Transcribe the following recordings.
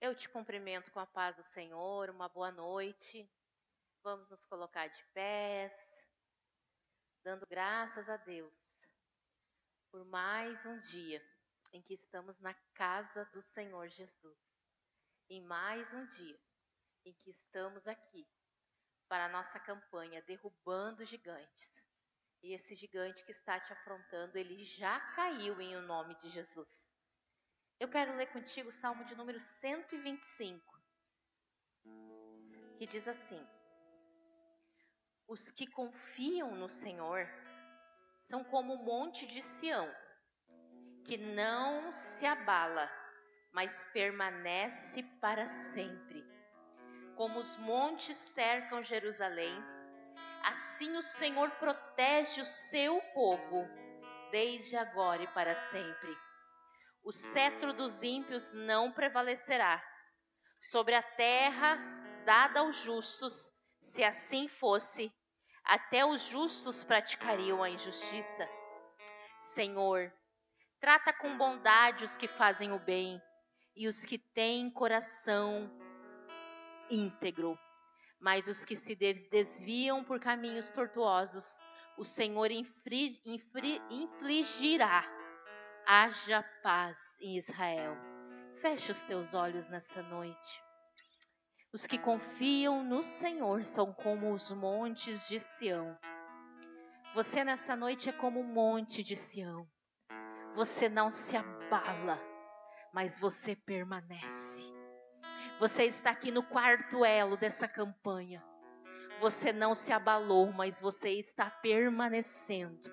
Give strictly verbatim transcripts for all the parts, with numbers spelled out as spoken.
Eu te cumprimento com a paz do Senhor, uma boa noite. Vamos nos colocar de pés, dando graças a Deus por mais um dia em que estamos na casa do Senhor Jesus. Em mais um dia em que estamos aqui para a nossa campanha Derrubando Gigantes. E esse gigante que está te afrontando, ele já caiu em o nome de Jesus. Eu quero ler contigo o Salmo de número cento e vinte e cinco, que diz assim: os que confiam no Senhor são como o monte de Sião, que não se abala, mas permanece para sempre. Como os montes cercam Jerusalém, assim o Senhor protege o seu povo, desde agora e para sempre. O cetro dos ímpios não prevalecerá sobre a terra dada aos justos. Se assim fosse, até os justos praticariam a injustiça. Senhor, trata com bondade os que fazem o bem e os que têm coração íntegro. Mas os que se desviam por caminhos tortuosos, o Senhor infri, infri, infligirá. Haja paz em Israel. Feche os teus olhos nessa noite. Os que confiam no Senhor são como os montes de Sião. Você nessa noite é como um monte de Sião. Você não se abala, mas você permanece. Você está aqui no quarto elo dessa campanha. Você não se abalou, mas você está permanecendo.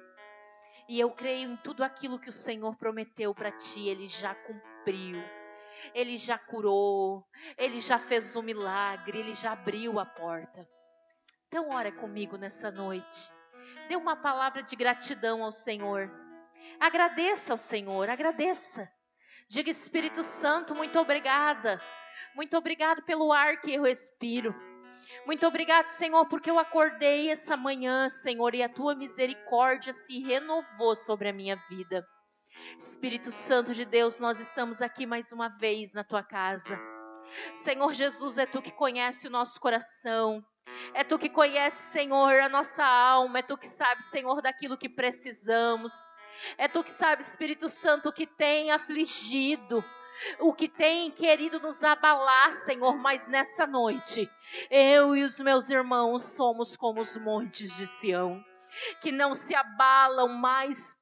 E eu creio em tudo aquilo que o Senhor prometeu para ti, Ele já cumpriu. Ele já curou, Ele já fez um milagre, Ele já abriu a porta. Então ora comigo nessa noite. Dê uma palavra de gratidão ao Senhor. Agradeça ao Senhor, agradeça. Diga: Espírito Santo, muito obrigada. Muito obrigado pelo ar que eu respiro. Muito obrigado, Senhor, porque eu acordei essa manhã, Senhor, e a Tua misericórdia se renovou sobre a minha vida. Espírito Santo de Deus, nós estamos aqui mais uma vez na Tua casa. Senhor Jesus, é Tu que conhece o nosso coração. É Tu que conhece, Senhor, a nossa alma. É Tu que sabe, Senhor, daquilo que precisamos. É Tu que sabe, Espírito Santo, o que tem afligido, o que tem querido nos abalar, Senhor. Mas nessa noite, eu e os meus irmãos somos como os montes de Sião, que não se abalam, mas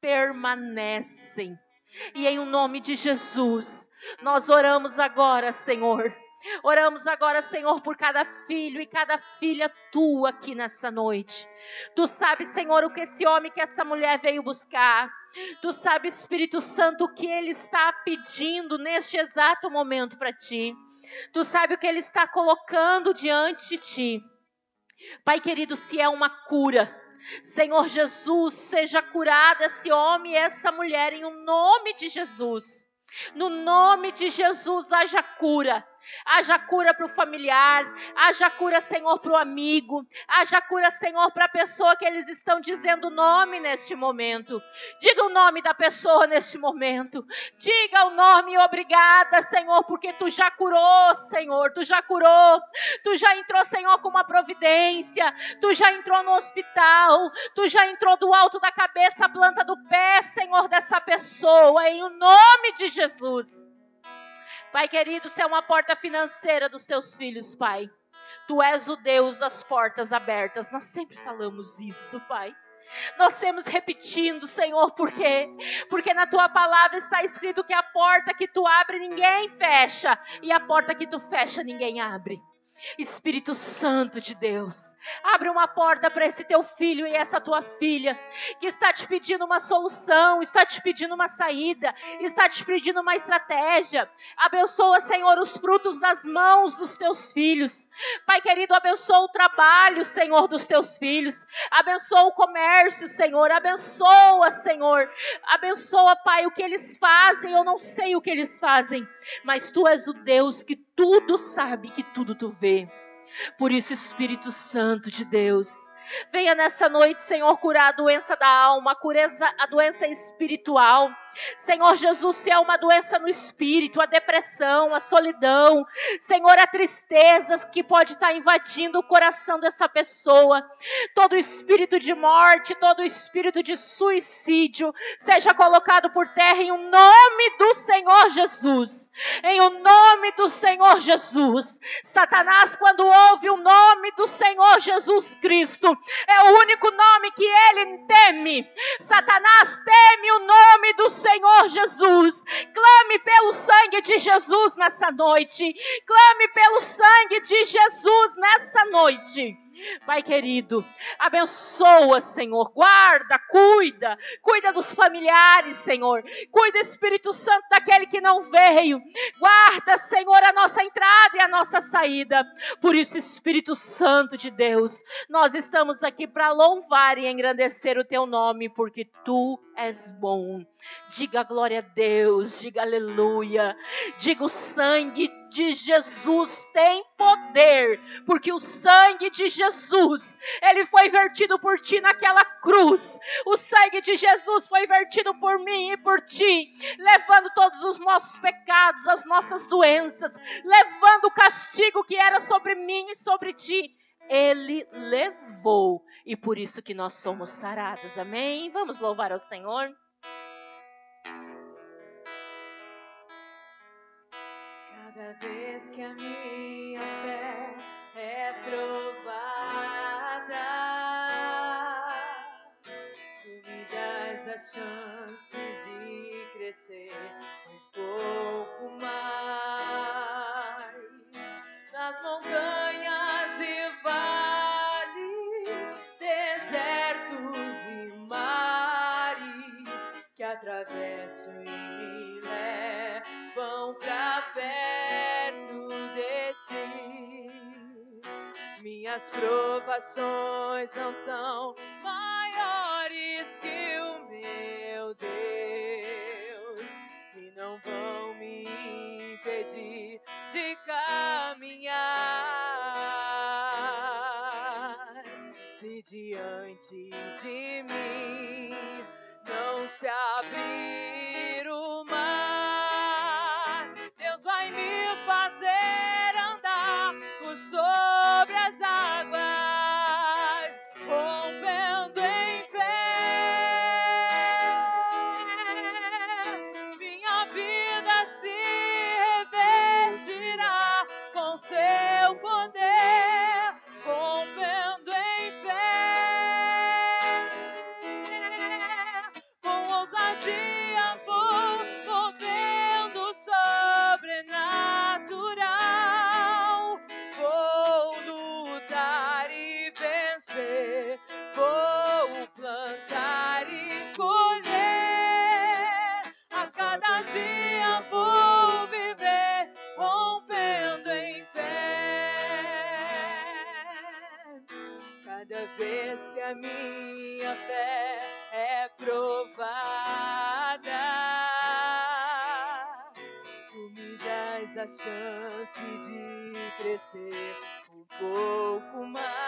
permanecem. E em o nome de Jesus, nós oramos agora, Senhor. Oramos agora, Senhor, por cada filho e cada filha Tua aqui nessa noite. Tu sabes, Senhor, o que esse homem, que essa mulher veio buscar. Tu sabes, Espírito Santo, o que ele está pedindo neste exato momento para Ti. Tu sabes o que ele está colocando diante de Ti. Pai querido, se é uma cura, Senhor Jesus, seja curado esse homem e essa mulher em o nome de Jesus. No nome de Jesus, haja cura. Haja cura para o familiar, haja cura, Senhor, para o amigo, haja cura, Senhor, para a pessoa que eles estão dizendo o nome neste momento. Diga o nome da pessoa neste momento. Diga o nome. Obrigada, Senhor, porque Tu já curou, Senhor, Tu já curou. Tu já entrou, Senhor, com uma providência. Tu já entrou no hospital. Tu já entrou do alto da cabeça à planta do pé, Senhor, dessa pessoa, em o nome de Jesus. Pai querido, se é uma porta financeira dos Teus filhos, Pai, Tu és o Deus das portas abertas. Nós sempre falamos isso, Pai. Nós sempre repetindo, Senhor, por quê? Porque na Tua palavra está escrito que a porta que Tu abre, ninguém fecha. E a porta que Tu fecha, ninguém abre. Espírito Santo de Deus, abre uma porta para esse teu filho e essa tua filha, que está te pedindo uma solução, está te pedindo uma saída, está te pedindo uma estratégia. Abençoa, Senhor, os frutos das mãos dos teus filhos. Pai querido, abençoa o trabalho, Senhor, dos teus filhos. Abençoa o comércio, Senhor. Abençoa, Senhor. Abençoa, Pai, o que eles fazem. Eu não sei o que eles fazem, mas Tu és o Deus que tudo sabe, que tudo Tu vê. Por isso, Espírito Santo de Deus, venha nessa noite, Senhor, curar a doença da alma, a, cureza, a doença espiritual. Senhor Jesus, se é uma doença no espírito, a depressão, a solidão, Senhor, a tristeza que pode estar invadindo o coração dessa pessoa, todo espírito de morte, todo espírito de suicídio, seja colocado por terra em o nome do Senhor Jesus, em o nome do Senhor Jesus. Satanás, quando ouve o nome do Senhor Jesus Cristo, é o único nome que ele teme. Satanás teme o nome do Senhor Jesus. Clame pelo sangue de Jesus nessa noite. Clame pelo sangue de Jesus nessa noite. Pai querido, abençoa, Senhor, guarda, cuida, cuida dos familiares, Senhor, cuida, Espírito Santo, daquele que não veio, guarda, Senhor, a nossa entrada e a nossa saída. Por isso, Espírito Santo de Deus, nós estamos aqui para louvar e engrandecer o teu nome, porque tu és bom. Diga glória a Deus, diga aleluia, diga o sangue de Jesus tem poder, porque o sangue de Jesus, ele foi vertido por ti naquela cruz. O sangue de Jesus foi vertido por mim e por ti, levando todos os nossos pecados, as nossas doenças, levando o castigo que era sobre mim e sobre ti. Ele levou, e por isso que nós somos sarados. Amém? Vamos louvar ao Senhor. Cada vez que a minha fé é provada, tu me dás a chance de crescer um pouco mais. Nas montanhas e vales, desertos e mares que atravesso e me levam pra perto de ti. Minhas provações não são maiores que o meu Deus, e não vão me impedir de caminhar. Se diante de mim não se abrir o mar, Deus vai me fazer andar por sobre as águas, rompendo em fé. Minha vida se revestirá com seu poder, rompendo em fé. Com ousadia vou movendo sobrenatural. Vou lutar e vencer, vou plantar e colher. A cada dia vou viver rompendo em fé. Cada vez que a minha fé é provada, tu me dás a chance de crescer um pouco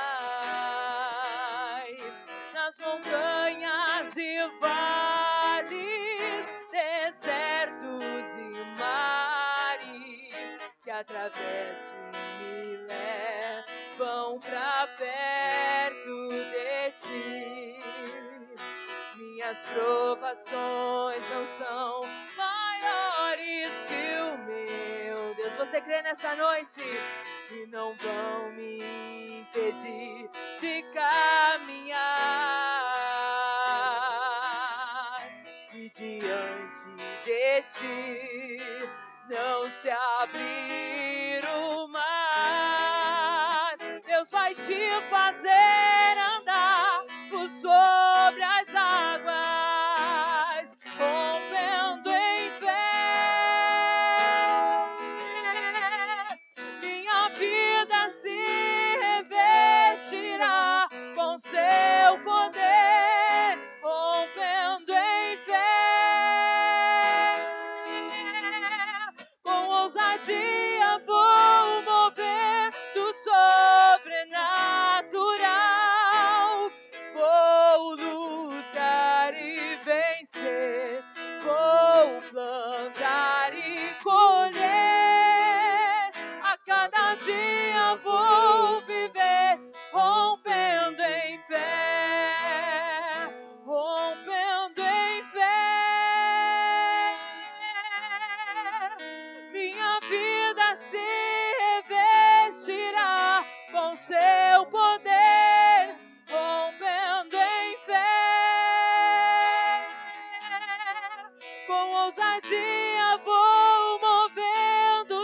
mais. Nas montanhas e vales, desertos e mares que atravesso e me levam pra perto de ti. Minhas provações não são maiores que o meu Deus. Você crê nessa noite? E não vão me impedir de caminhar. Se diante de ti não se abrir o mar, Deus vai te fazer andar por sobre as águas, rompendo em fé. Minha vida se revestirá com seu poder, rompendo em fé. Com ousadia vou mover do sobrenatural. seu poder, rompendo em fé. Com ousadia vou movendo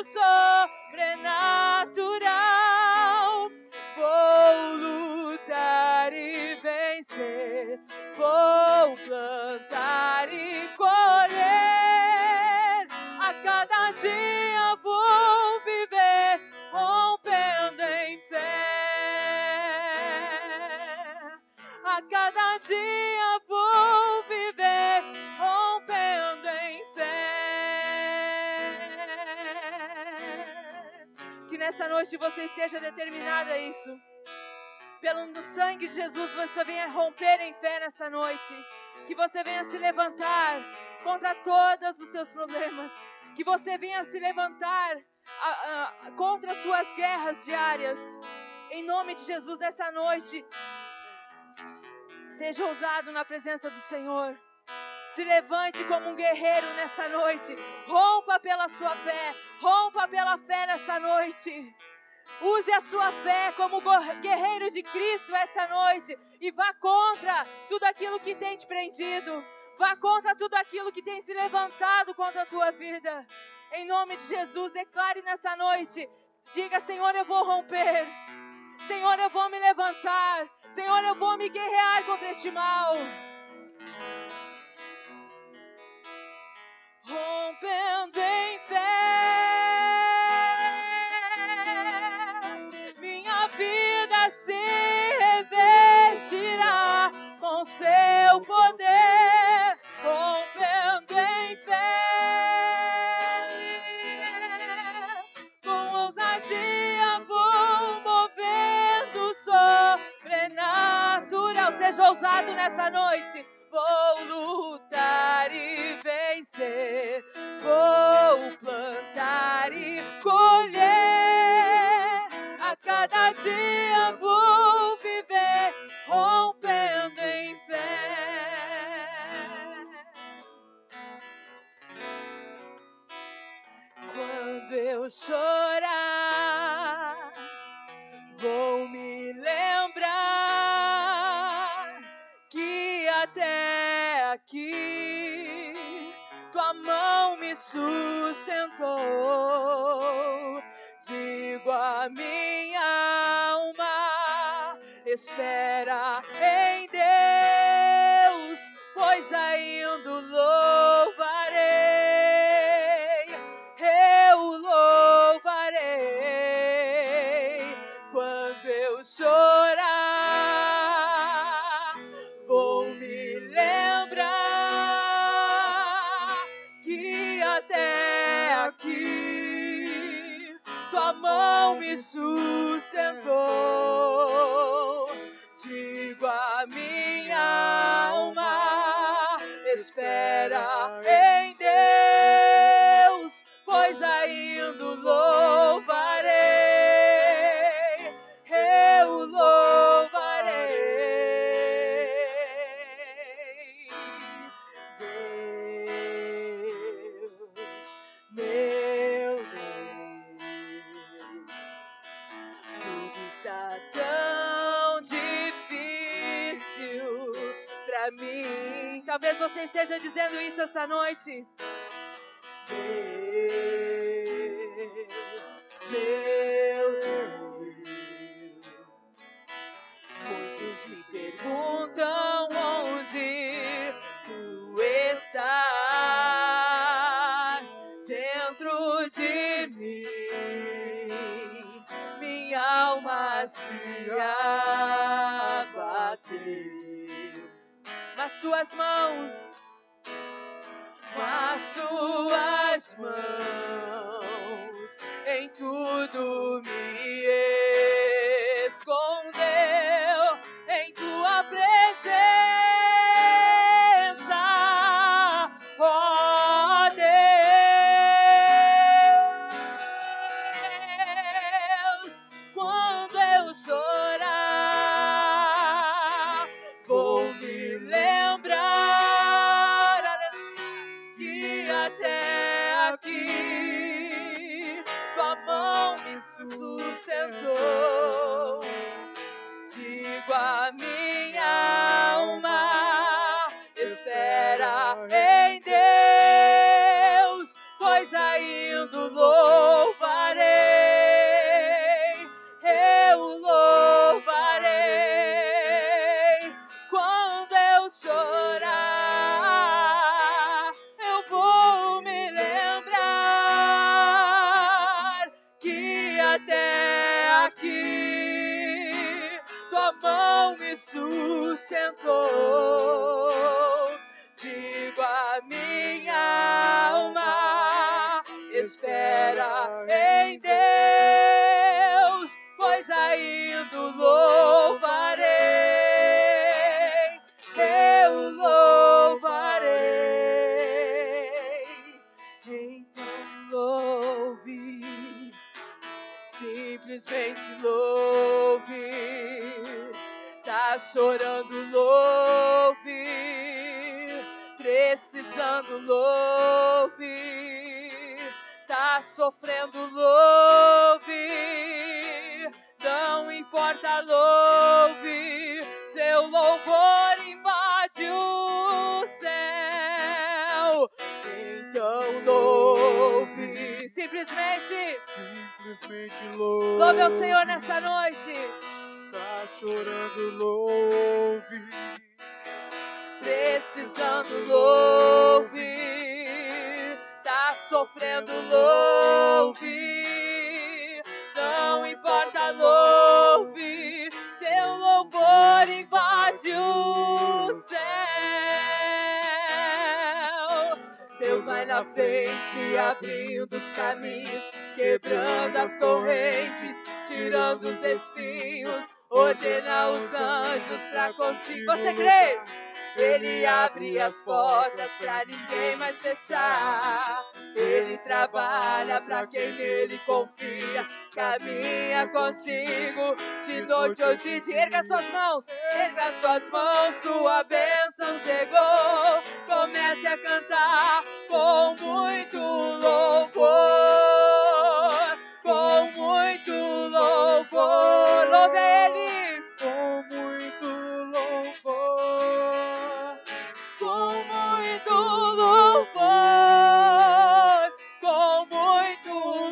sobrenatural. Vou lutar e vencer, vou plantar e colher. A cada dia vou viver, rompendo em fé. A cada dia vou viver, rompendo em fé. Que nessa noite você esteja determinada a isso. Pelo no sangue de Jesus você venha romper em fé nessa noite. Que você venha se levantar contra todos os seus problemas. Que você venha se levantar a, a, contra as suas guerras diárias. Em nome de Jesus, nessa noite, seja ousado na presença do Senhor. Se levante como um guerreiro nessa noite. Rompa pela sua fé. Rompa pela fé nessa noite. Use a sua fé como guerreiro de Cristo essa noite. E vá contra tudo aquilo que tem te prendido. Vá contra tudo aquilo que tem se levantado contra a tua vida. Em nome de Jesus, declare nessa noite. Diga, Senhor, eu vou romper. Senhor, eu vou me levantar. Senhor, eu vou me guerrear contra este mal. Rompendo em fé, minha vida se revestirá com seu poder, rompendo em fé, com ousadia vou movendo sobrenatural. Seja ousado nessa noite. Vou lutar e vencer, vou plantar e colher. A cada dia vou viver, rompendo em fé. Quando eu chorar, vou me lembrar que até aqui tua mão me sustentou. Digo a minha alma, espera em Deus, pois ainda louvarei, eu louvarei. Quando eu chorar, vou me lembrar que até aqui tua mão me sustentou. Digo a minha alma, espera em Deus, pois ainda louvarei, eu louvarei. Deus, meu Deus, tudo está tão difícil pra mim. Talvez você esteja dizendo isso essa noite. Deus, meu Deus, muitos me perguntam onde tu estás dentro de mim. Minha alma se abateu, nas tuas mãos, nas tuas mãos, em tudo me escondeu, em tua presença, ó Deus. Quando eu chorar, vou me lembrar que até aqui ainda louvarei, eu louvarei. Quando eu chorar, eu vou me lembrar que até aqui tua mão me sustentou. Digo a minha alma, espera em Deus, pois ainda louvarei, eu louvarei. Então louve, simplesmente louve. Tá chorando, louve. Precisando, louve. Tá sofrendo, louve. Não importa, louve. Seu louvor invade o céu. Então louve. Simplesmente, Simplesmente louve. louve ao Senhor nessa noite. Tá chorando, louve. Precisando, louve. Tá sofrendo, louve. Não importa, louve. Seu louvor invade o céu. Deus vai na frente, abrindo os caminhos, quebrando as correntes, tirando os espinhos, ordena os anjos pra contigo. Você crê? Ele abre as portas pra ninguém mais fechar. Ele trabalha pra quem nele confia. Caminha contigo de noite ou de dia. Erga suas mãos, erga suas mãos. Sua bênção chegou. Comece a cantar com muito louvor. Com muito louvor. Louve Ele. Com muito louvor. Com muito louvor, com muito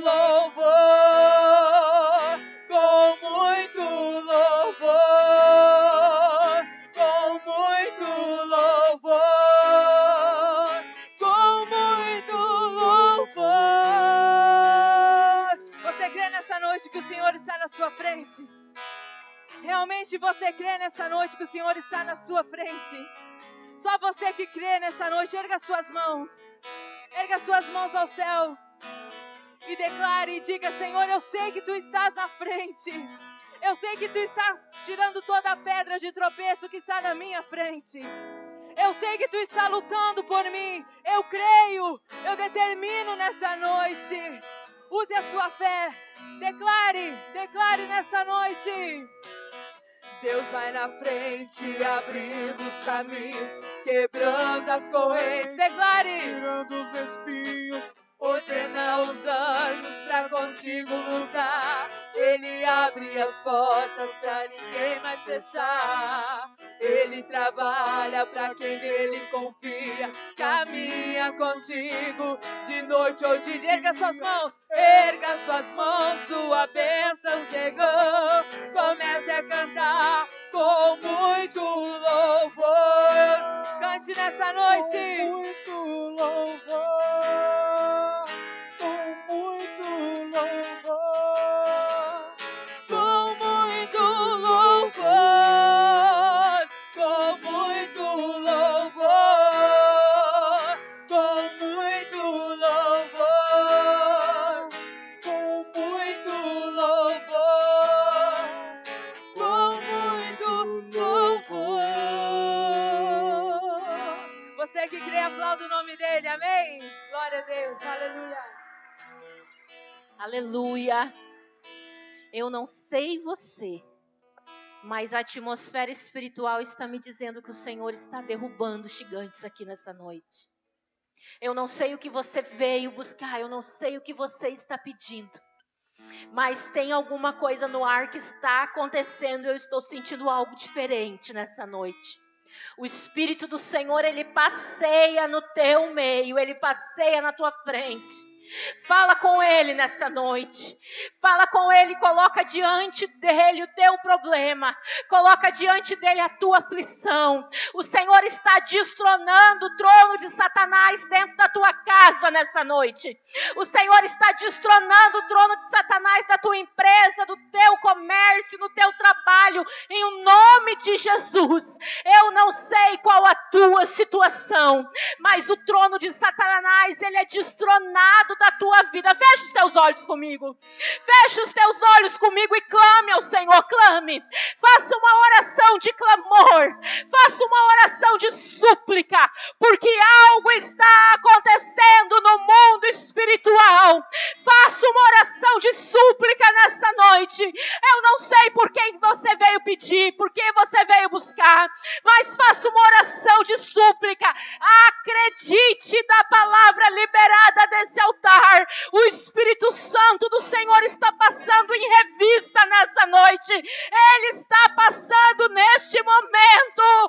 louvor, com muito louvor, com muito louvor, com muito louvor. Você crê nessa noite que o Senhor está na sua frente? Realmente você crê nessa noite que o Senhor está na sua frente? Só você que crê nessa noite, erga suas mãos. Erga suas mãos ao céu. E declare e diga: Senhor, eu sei que Tu estás na frente. Eu sei que Tu estás tirando toda a pedra de tropeço que está na minha frente. Eu sei que Tu estás lutando por mim. Eu creio, eu determino nessa noite. Use a sua fé. Declare, declare nessa noite. Deus vai na frente, abrindo os caminhos, quebrando as correntes. Declare, Tirando os espinhos, ordena os anjos pra contigo lutar. Ele abre as portas pra ninguém mais fechar. Ele trabalha pra quem nele confia. Caminha contigo de noite ou de dia. Erga suas mãos, erga suas mãos. Sua bênção chegou. Comece a cantar com muito louvor. Cante nessa noite. com muito louvor. Com muito louvor. Com muito louvor, com muito louvor, com muito louvor, com muito louvor, com muito louvor. Você que crê, aplauda o nome dele, amém? Glória a Deus, aleluia. Aleluia. Eu não sei você, mas a atmosfera espiritual está me dizendo que o Senhor está derrubando gigantes aqui nessa noite. Eu não sei o que você veio buscar, eu não sei o que você está pedindo, mas tem alguma coisa no ar que está acontecendo. Eu estou sentindo algo diferente nessa noite. O Espírito do Senhor, Ele passeia no teu meio, Ele passeia na tua frente. Fala com Ele nessa noite. Fala com Ele, coloca diante dEle o teu problema. Coloca diante dEle a tua aflição. O Senhor está destronando o trono de Satanás dentro da tua casa nessa noite. O Senhor está destronando o trono de Satanás da tua empresa, do teu comércio, no teu trabalho, em o nome de Jesus. Eu não sei qual a tua situação, mas o trono de Satanás, ele é destronado da tua vida. Feche os teus olhos comigo. Feche os teus olhos comigo e clame ao Senhor, clame. Faça uma oração de clamor. Faça uma oração de súplica, porque algo está acontecendo no mundo espiritual. Faça uma oração de súplica nessa noite. Eu não sei por quem você veio pedir, por quem você veio buscar, mas faça uma oração de súplica. Acredite na palavra liberada desse altar. O Espírito Santo do Senhor está passando em revista nessa noite. Ele está passando neste momento.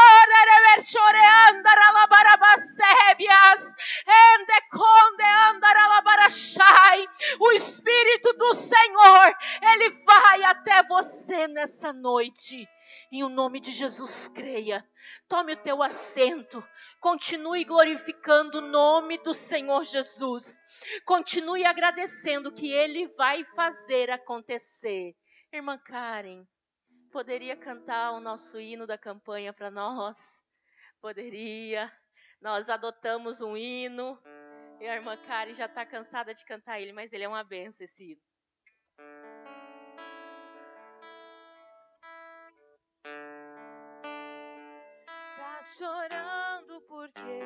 O Espírito do Senhor, ele vai até você nessa noite. Em o nome de Jesus, creia. Tome o teu assento. Continue glorificando o nome do Senhor Jesus. Continue agradecendo que Ele vai fazer acontecer. Irmã Karen, poderia cantar o nosso hino da campanha para nós? Poderia. Nós adotamos um hino. E a irmã Karen já está cansada de cantar ele, mas ele é uma benção, esse hino. Tá chorando porque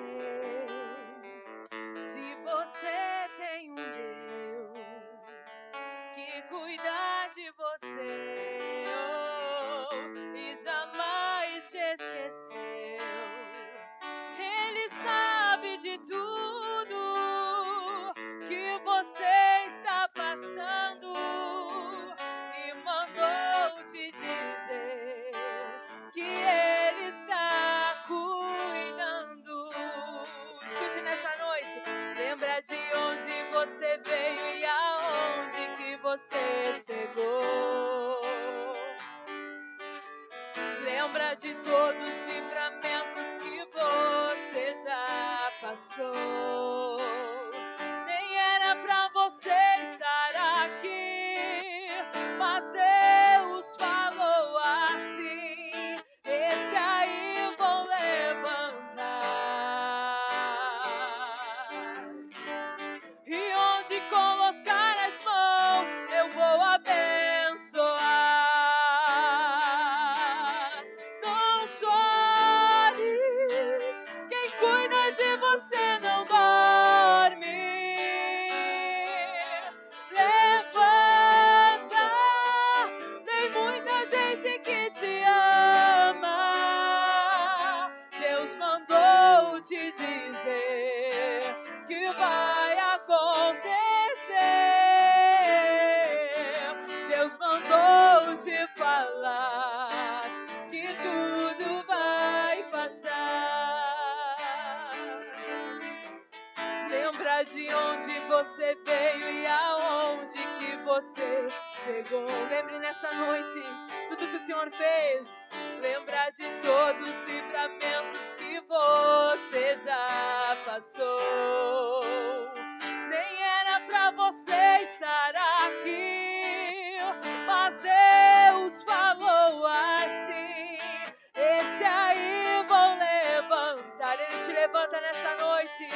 se você tem um Deus que cuida de você, oh, e jamais te esqueceu, Ele sabe de tudo que você está passando e mandou te dizer que Ele está cuidando. Escute nessa noite. Lembra de onde você veio e aonde que você chegou. Lembra de todos os livramentos que você já passou. Nem era pra você estar aqui, mas Deus falou assim: esse aí vou levantar. E onde colocar as mãos, eu vou abençoar. Não chores, quem cuida de você não dorme. Levanta, tem muita gente que te ama. Deus mandou te dizer que vai acontecer. Deus mandou te falar que tudo vai passar. Lembra de onde você veio e aonde que você chegou. Lembre nessa noite tudo que o Senhor fez. Lembra de todos os livramentos que você já passou. Nem era pra você estar aqui, mas Deus falou assim: esse aí vou levantar. Ele te levanta nessa noite.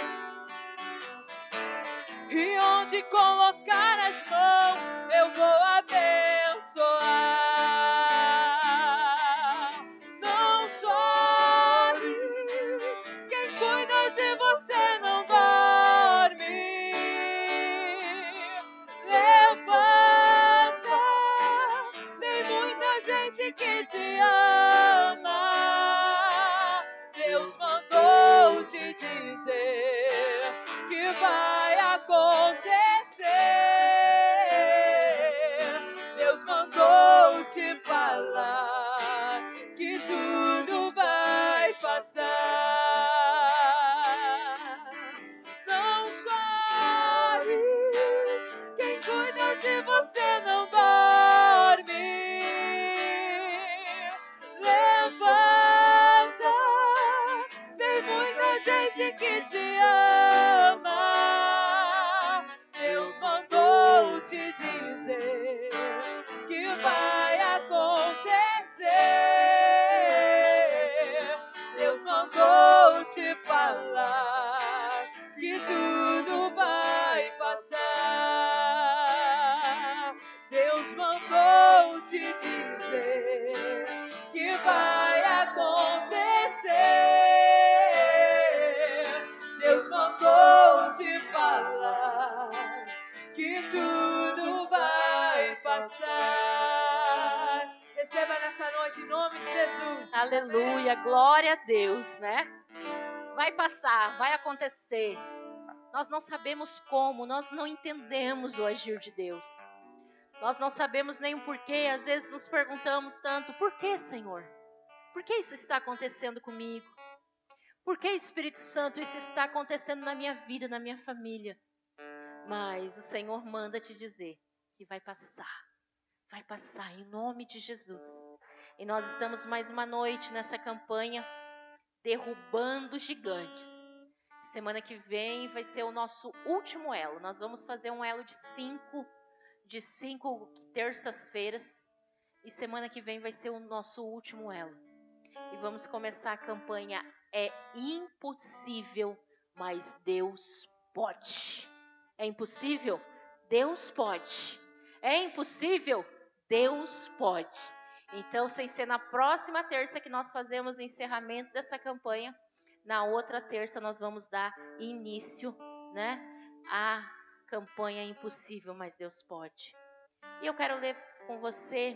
E onde colocar as mãos, eu vou abençoar. Não chore, quem cuida de você não dorme. Levanta, tem muita gente que te ama. Deus mandou te dizer que vai acontecer. Deus mandou te falar que tudo vai passar. Não chore, te dizer que vai acontecer. Deus mandou te falar que tudo vai passar. Deus mandou te dizer que vai acontecer. Deus mandou te falar que tudo vai passar. Receba nessa noite em nome de Jesus. Aleluia, glória a Deus, né? Vai passar, vai acontecer. Nós não sabemos como, nós não entendemos o agir de Deus. Nós não sabemos nem o porquê, às vezes nos perguntamos tanto, por que, Senhor? Por que isso está acontecendo comigo? Por que, Espírito Santo, isso está acontecendo na minha vida, na minha família? Mas o Senhor manda te dizer que vai passar, vai passar em nome de Jesus. E nós estamos mais uma noite nessa campanha, derrubando gigantes. Semana que vem vai ser o nosso último elo. Nós vamos fazer um elo de cinco, de cinco terças-feiras. E semana que vem vai ser o nosso último elo. E vamos começar a campanha É Impossível, mas Deus pode. É impossível? Deus pode. É impossível? Deus pode. Então, sem ser na próxima terça que nós fazemos o encerramento dessa campanha, na outra terça nós vamos dar início, né, à campanha Impossível, mas Deus pode. E eu quero ler com você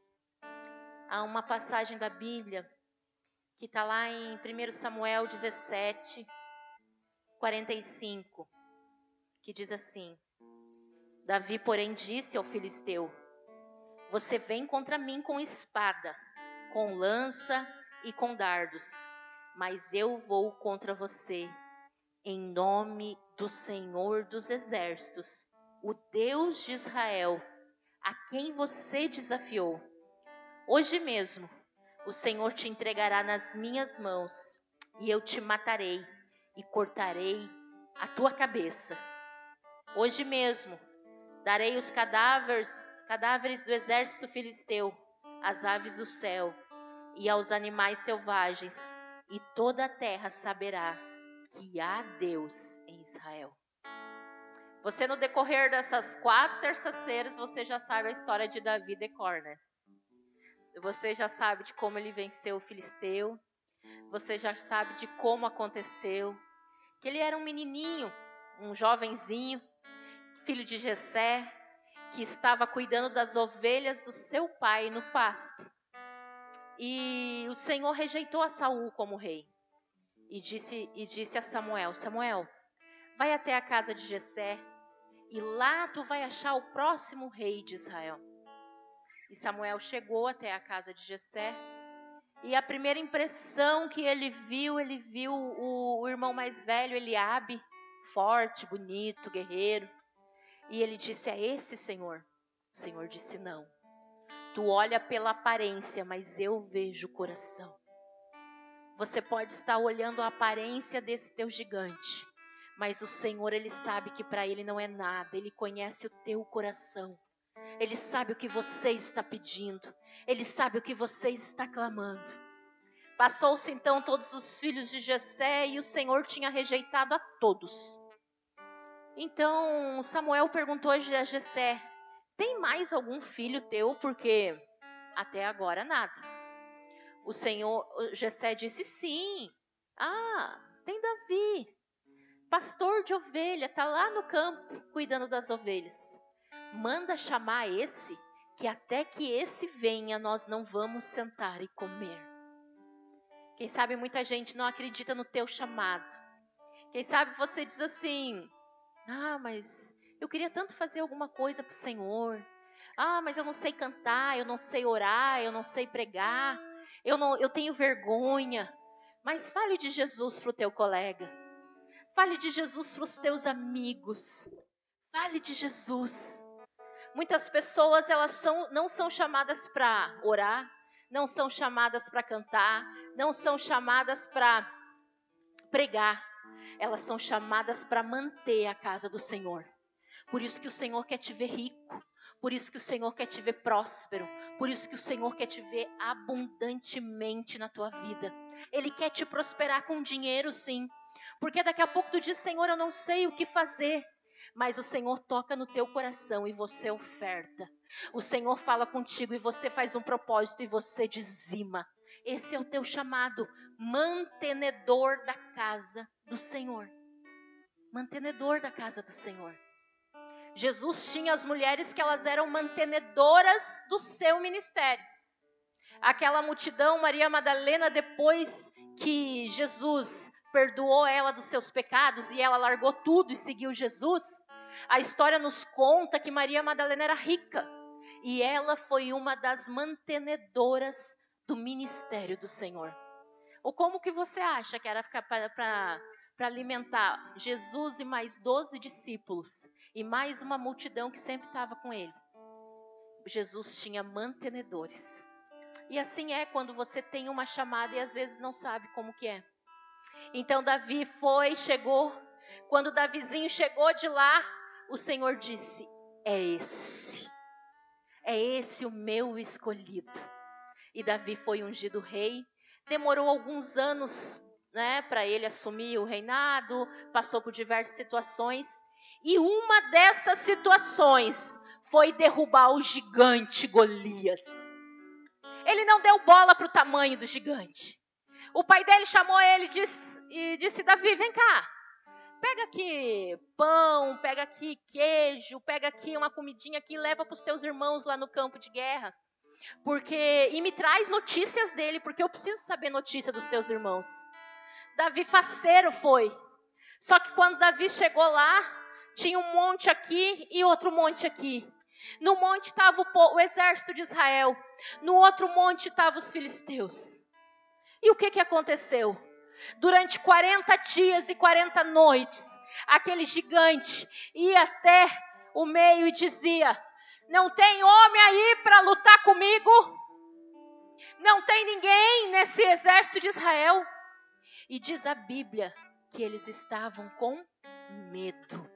a uma passagem da Bíblia que está lá em primeiro Samuel dezessete, quarenta e cinco, que diz assim: Davi, porém, disse ao filisteu: Você vem contra mim com espada, com lança e com dardos, mas eu vou contra você em nome do Senhor dos Exércitos, o Deus de Israel, a quem você desafiou. Hoje mesmo o Senhor te entregará nas minhas mãos, e eu te matarei e cortarei a tua cabeça. Hoje mesmo darei os cadáveres, cadáveres do exército filisteu, às aves do céu e aos animais selvagens, e toda a terra saberá que há Deus em Israel. Você, no decorrer dessas quatro terças-feiras, você já sabe a história de Davi de cor, né? Você já sabe de como ele venceu o filisteu. Você já sabe de como aconteceu. Que ele era um menininho, um jovenzinho, filho de Jessé, que estava cuidando das ovelhas do seu pai no pasto. E o Senhor rejeitou a Saul como rei. E disse, e disse a Samuel: Samuel, vai até a casa de Jessé, e lá tu vai achar o próximo rei de Israel. E Samuel chegou até a casa de Jessé, e a primeira impressão que ele viu, ele viu o, o irmão mais velho, Eliabe, forte, bonito, guerreiro. E ele disse: é esse, Senhor? O Senhor disse: não. Tu olha pela aparência, mas eu vejo o coração. Você pode estar olhando a aparência desse teu gigante, mas o Senhor, Ele sabe que para Ele não é nada. Ele conhece o teu coração. Ele sabe o que você está pedindo. Ele sabe o que você está clamando. Passou-se então todos os filhos de Jessé, e o Senhor tinha rejeitado a todos. Então Samuel perguntou a Jessé: tem mais algum filho teu? Porque até agora nada. O Senhor, Jessé disse: sim. Ah, tem Davi, pastor de ovelha, está lá no campo cuidando das ovelhas. Manda chamar esse, que até que esse venha nós não vamos sentar e comer. Quem sabe muita gente não acredita no teu chamado. Quem sabe você diz assim: ah, mas eu queria tanto fazer alguma coisa para o Senhor. Ah, mas eu não sei cantar, eu não sei orar, eu não sei pregar, eu, não, eu tenho vergonha. Mas fale de Jesus para o teu colega. Fale de Jesus para os teus amigos. Fale de Jesus. Muitas pessoas, elas são, não são chamadas para orar, não são chamadas para cantar, não são chamadas para pregar. Elas são chamadas para manter a casa do Senhor. Por isso que o Senhor quer te ver rico. Por isso que o Senhor quer te ver próspero. Por isso que o Senhor quer te ver abundantemente na tua vida. Ele quer te prosperar com dinheiro, sim. Porque daqui a pouco tu diz, Senhor, eu não sei o que fazer. Mas o Senhor toca no teu coração e você oferta. O Senhor fala contigo e você faz um propósito e você dizima. Esse é o teu chamado, mantenedor da casa do Senhor. Mantenedor da casa do Senhor. Jesus tinha as mulheres que elas eram mantenedoras do seu ministério. Aquela multidão, Maria Madalena, depois que Jesus perdoou ela dos seus pecados e ela largou tudo e seguiu Jesus, a história nos conta que Maria Madalena era rica e ela foi uma das mantenedoras do ministério do Senhor. Ou como que você acha que era para alimentar Jesus e mais doze discípulos e mais uma multidão que sempre estava com ele? Jesus tinha mantenedores. E assim é quando você tem uma chamada e às vezes não sabe como que é. Então Davi foi, chegou. Quando Davizinho chegou de lá, o Senhor disse, é esse. É esse o meu escolhido. E Davi foi ungido rei. Demorou alguns anos, né, para ele assumir o reinado. Passou por diversas situações. E uma dessas situações foi derrubar o gigante Golias. Ele não deu bola para o tamanho do gigante. O pai dele chamou ele e disse, e disse, Davi, vem cá. Pega aqui pão, pega aqui queijo, pega aqui uma comidinha aqui e leva para os teus irmãos lá no campo de guerra. Porque, e me traz notícias dele, porque eu preciso saber notícia dos teus irmãos. Davi faceiro foi. Só que quando Davi chegou lá, tinha um monte aqui e outro monte aqui. No monte estava o, o exército de Israel. No outro monte estavam os filisteus. E o que, que aconteceu? Durante quarenta dias e quarenta noites, aquele gigante ia até o meio e dizia, não tem homem aí para lutar comigo? Não tem ninguém nesse exército de Israel? E diz a Bíblia que eles estavam com medo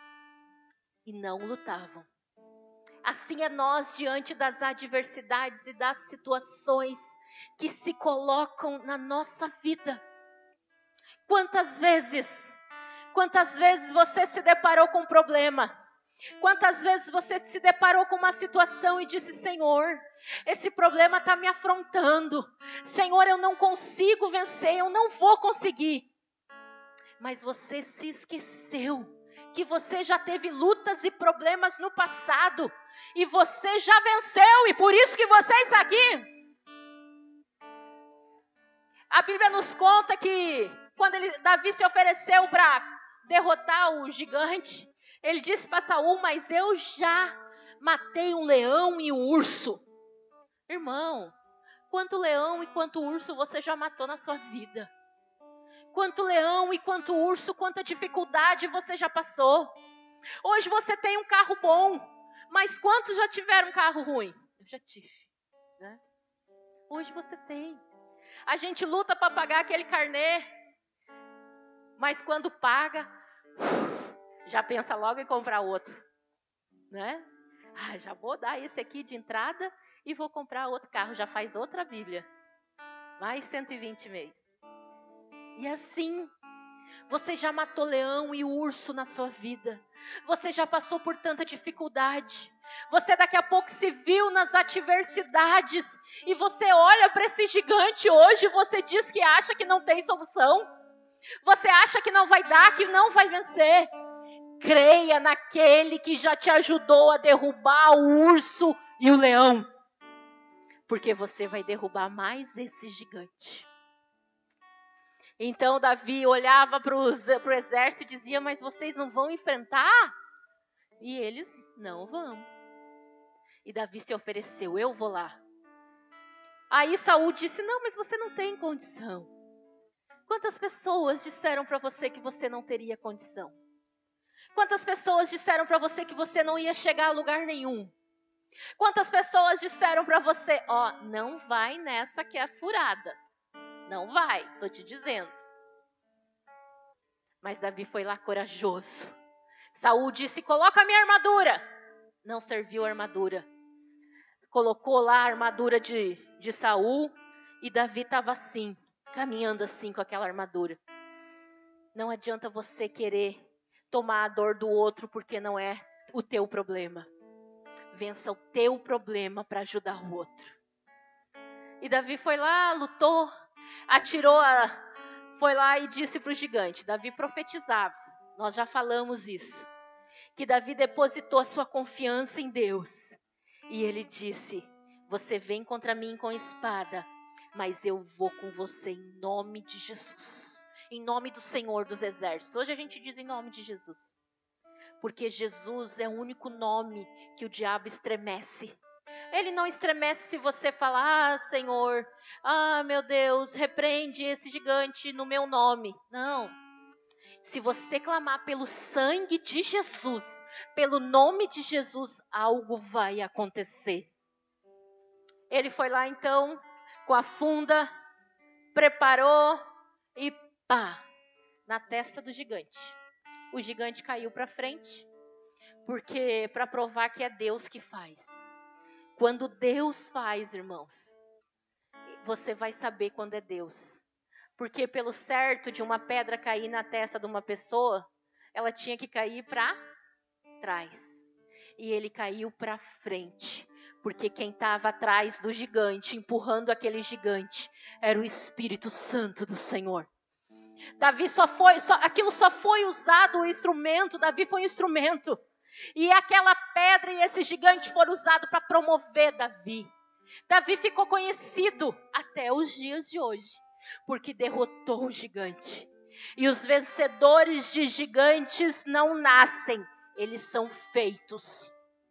e não lutavam. Assim é nós diante das adversidades e das situações que se colocam na nossa vida. Quantas vezes, quantas vezes você se deparou com um problema? Quantas vezes você se deparou com uma situação e disse, Senhor, esse problema está me afrontando. Senhor, eu não consigo vencer, eu não vou conseguir. Mas você se esqueceu que você já teve lutas e problemas no passado. E você já venceu, e por isso que você está aqui. A Bíblia nos conta que quando ele, Davi se ofereceu para derrotar o gigante, ele disse para Saul, mas eu já matei um leão e um urso. Irmão, quanto leão e quanto urso você já matou na sua vida? Quanto leão e quanto urso, quanta dificuldade você já passou? Hoje você tem um carro bom, mas quantos já tiveram um carro ruim? Eu já tive, né? Hoje você tem. A gente luta para pagar aquele carnê, mas quando paga, já pensa logo em comprar outro, né? Ah, já vou dar esse aqui de entrada e vou comprar outro carro, já faz outra Bíblia, mais cento e vinte mês. E assim, você já matou leão e urso na sua vida, você já passou por tanta dificuldade, você daqui a pouco se viu nas adversidades e você olha para esse gigante hoje e você diz que acha que não tem solução, você acha que não vai dar, que não vai vencer. Creia naquele que já te ajudou a derrubar o urso e o leão, porque você vai derrubar mais esse gigante. Então Davi olhava para o exército e dizia, mas vocês não vão enfrentar? E eles, não vão. E Davi se ofereceu, eu vou lá. Aí Saul disse, não, mas você não tem condição. Quantas pessoas disseram para você que você não teria condição? Quantas pessoas disseram para você que você não ia chegar a lugar nenhum? Quantas pessoas disseram para você, ó, oh, não vai nessa que é furada. Não vai, tô te dizendo. Mas Davi foi lá corajoso. Saul disse, coloca a minha armadura. Não serviu a armadura. Colocou lá a armadura de, de Saul e Davi estava assim, caminhando assim com aquela armadura. Não adianta você querer tomar a dor do outro porque não é o teu problema. Vença o teu problema para ajudar o outro. E Davi foi lá, lutou, atirou, a, foi lá e disse para o gigante. Davi profetizava, nós já falamos isso. Que Davi depositou a sua confiança em Deus. E ele disse, você vem contra mim com espada, mas eu vou com você em nome de Jesus. Em nome do Senhor dos Exércitos. Hoje a gente diz em nome de Jesus. Porque Jesus é o único nome que o diabo estremece. Ele não estremece se você falar, ah, Senhor, ah, meu Deus, repreende esse gigante no meu nome. Não. Se você clamar pelo sangue de Jesus, pelo nome de Jesus, algo vai acontecer. Ele foi lá então, com a funda, preparou e pá, na testa do gigante. O gigante caiu para frente, porque para provar que é Deus que faz. Quando Deus faz, irmãos, você vai saber quando é Deus. Porque pelo certo de uma pedra cair na testa de uma pessoa, ela tinha que cair para trás. E ele caiu para frente. Porque quem estava atrás do gigante, empurrando aquele gigante, era o Espírito Santo do Senhor. Davi só foi, só, aquilo só foi usado o instrumento, Davi foi um instrumento. E aquela pedra e esse gigante foram usados para promover Davi. Davi ficou conhecido até os dias de hoje, porque derrotou o gigante. E os vencedores de gigantes não nascem, eles são feitos.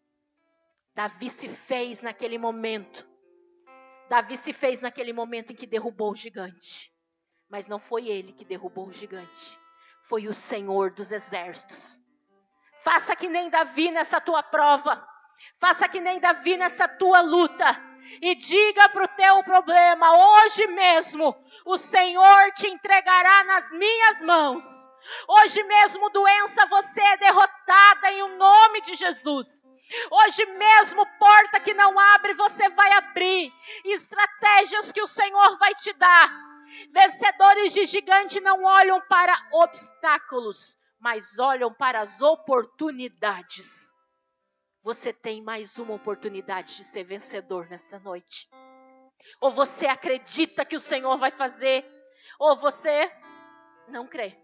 Davi se fez naquele momento. Davi se fez naquele momento em que derrubou o gigante. Mas não foi ele que derrubou o gigante. Foi o Senhor dos Exércitos. Faça que nem Davi nessa tua prova. Faça que nem Davi nessa tua luta. E diga para o teu problema, hoje mesmo o Senhor te entregará nas minhas mãos. Hoje mesmo, doença, você é derrotada em o nome de Jesus. Hoje mesmo, porta que não abre, você vai abrir. Estratégias que o Senhor vai te dar. Vencedores de gigante não olham para obstáculos, mas olham para as oportunidades. Você tem mais uma oportunidade de ser vencedor nessa noite. Ou você acredita que o Senhor vai fazer, ou você não crê.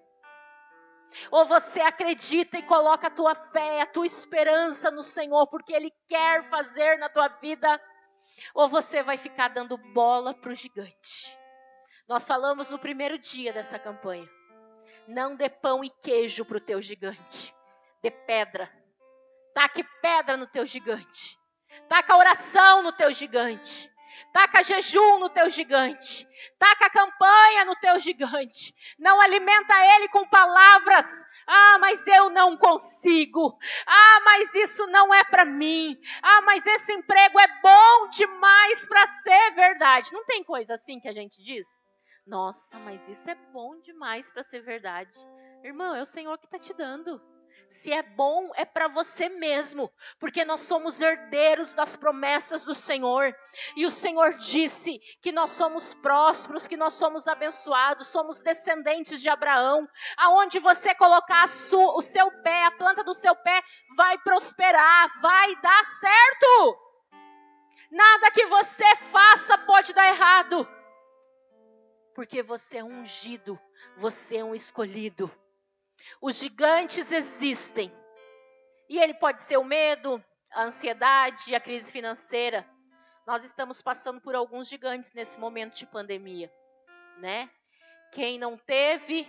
Ou você acredita e coloca a tua fé, a tua esperança no Senhor, porque Ele quer fazer na tua vida, ou você vai ficar dando bola para o gigante. Nós falamos no primeiro dia dessa campanha. Não dê pão e queijo para o teu gigante. Dê pedra. Taque pedra no teu gigante. Taca oração no teu gigante. Taca jejum no teu gigante. Taca campanha no teu gigante. Não alimenta ele com palavras. Ah, mas eu não consigo. Ah, mas isso não é para mim. Ah, mas esse emprego é bom demais para ser verdade. Não tem coisa assim que a gente diz? Nossa, mas isso é bom demais para ser verdade. Irmão, é o Senhor que está te dando. Se é bom, é para você mesmo. Porque nós somos herdeiros das promessas do Senhor. E o Senhor disse que nós somos prósperos, que nós somos abençoados, somos descendentes de Abraão. Aonde você colocar a sua, o seu pé, a planta do seu pé, vai prosperar, vai dar certo. Nada que você faça pode dar errado. Porque você é um ungido, você é um escolhido. Os gigantes existem. E ele pode ser o medo, a ansiedade, a crise financeira. Nós estamos passando por alguns gigantes nesse momento de pandemia, né? Quem não teve,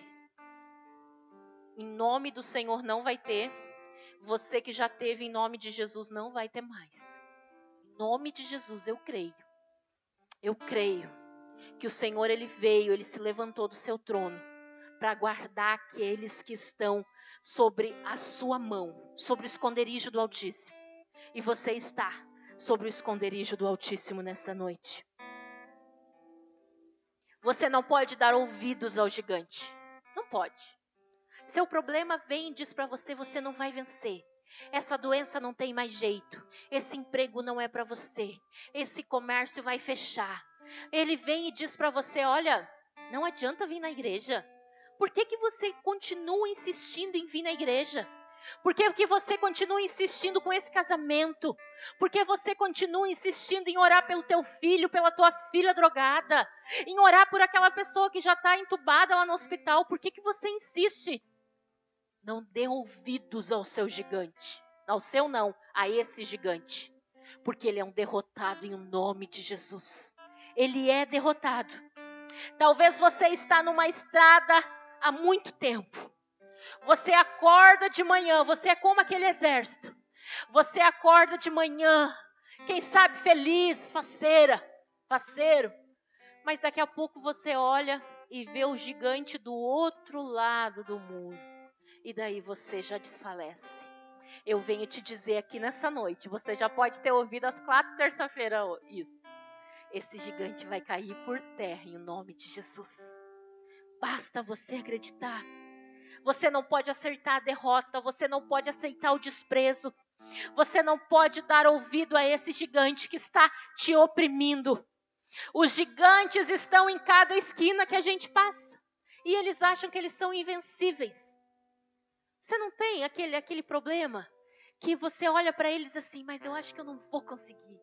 em nome do Senhor não vai ter. Você que já teve, em nome de Jesus não vai ter mais. Em nome de Jesus eu creio. Eu creio. Que o Senhor, Ele veio, Ele se levantou do seu trono para guardar aqueles que estão sobre a sua mão, sobre o esconderijo do Altíssimo. E você está sobre o esconderijo do Altíssimo nessa noite. Você não pode dar ouvidos ao gigante. Não pode. Seu problema vem e diz para você, você não vai vencer. Essa doença não tem mais jeito. Esse emprego não é para você. Esse comércio vai fechar. Ele vem e diz para você, olha, não adianta vir na igreja. Por que que você continua insistindo em vir na igreja? Por que que você continua insistindo com esse casamento? Por que você continua insistindo em orar pelo teu filho, pela tua filha drogada? Em orar por aquela pessoa que já está entubada lá no hospital? Por que que você insiste? Não dê ouvidos ao seu gigante. Ao seu não, a esse gigante. Porque ele é um derrotado em nome de Jesus. Ele é derrotado. Talvez você está numa estrada há muito tempo. Você acorda de manhã, você é como aquele exército. Você acorda de manhã, quem sabe feliz, faceira, faceiro. Mas daqui a pouco você olha e vê o gigante do outro lado do muro. E daí você já desfalece. Eu venho te dizer aqui nessa noite, você já pode ter ouvido às quatro terça-feira isso. Esse gigante vai cair por terra em nome de Jesus. Basta você acreditar. Você não pode aceitar a derrota, você não pode aceitar o desprezo. Você não pode dar ouvido a esse gigante que está te oprimindo. Os gigantes estão em cada esquina que a gente passa. E eles acham que eles são invencíveis. Você não tem aquele, aquele problema que você olha para eles assim, mas eu acho que eu não vou conseguir.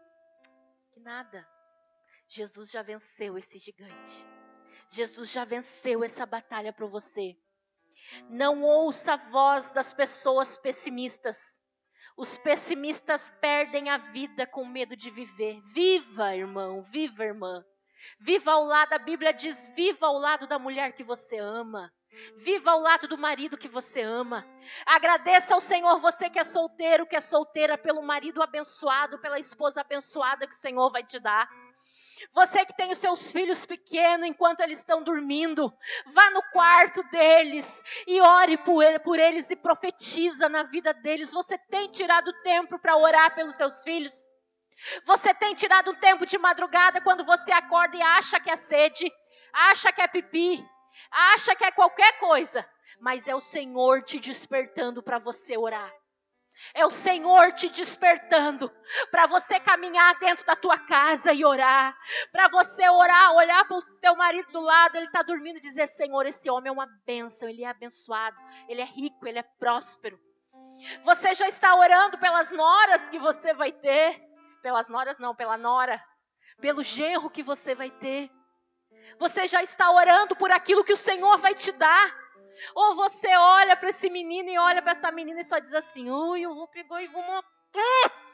Que nada. Jesus já venceu esse gigante. Jesus já venceu essa batalha para você. Não ouça a voz das pessoas pessimistas. Os pessimistas perdem a vida com medo de viver. Viva, irmão, viva, irmã. Viva ao lado, a Bíblia diz, viva ao lado da mulher que você ama. Viva ao lado do marido que você ama. Agradeça ao Senhor, você que é solteiro, que é solteira, pelo marido abençoado, pela esposa abençoada que o Senhor vai te dar. Você que tem os seus filhos pequenos enquanto eles estão dormindo, vá no quarto deles e ore por eles e profetiza na vida deles. Você tem tirado tempo para orar pelos seus filhos? Você tem tirado um tempo de madrugada quando você acorda e acha que é sede, acha que é pipi, acha que é qualquer coisa, mas é o Senhor te despertando para você orar. É o Senhor te despertando para você caminhar dentro da tua casa e orar. Para você orar, olhar para o teu marido do lado, ele está dormindo e dizer, Senhor, esse homem é uma bênção, ele é abençoado, ele é rico, ele é próspero. Você já está orando pelas noras que você vai ter. Pelas noras não, pela nora. Pelo genro que você vai ter. Você já está orando por aquilo que o Senhor vai te dar. Ou você olha para esse menino e olha para essa menina e só diz assim, ui, eu vou pegar e vou matar.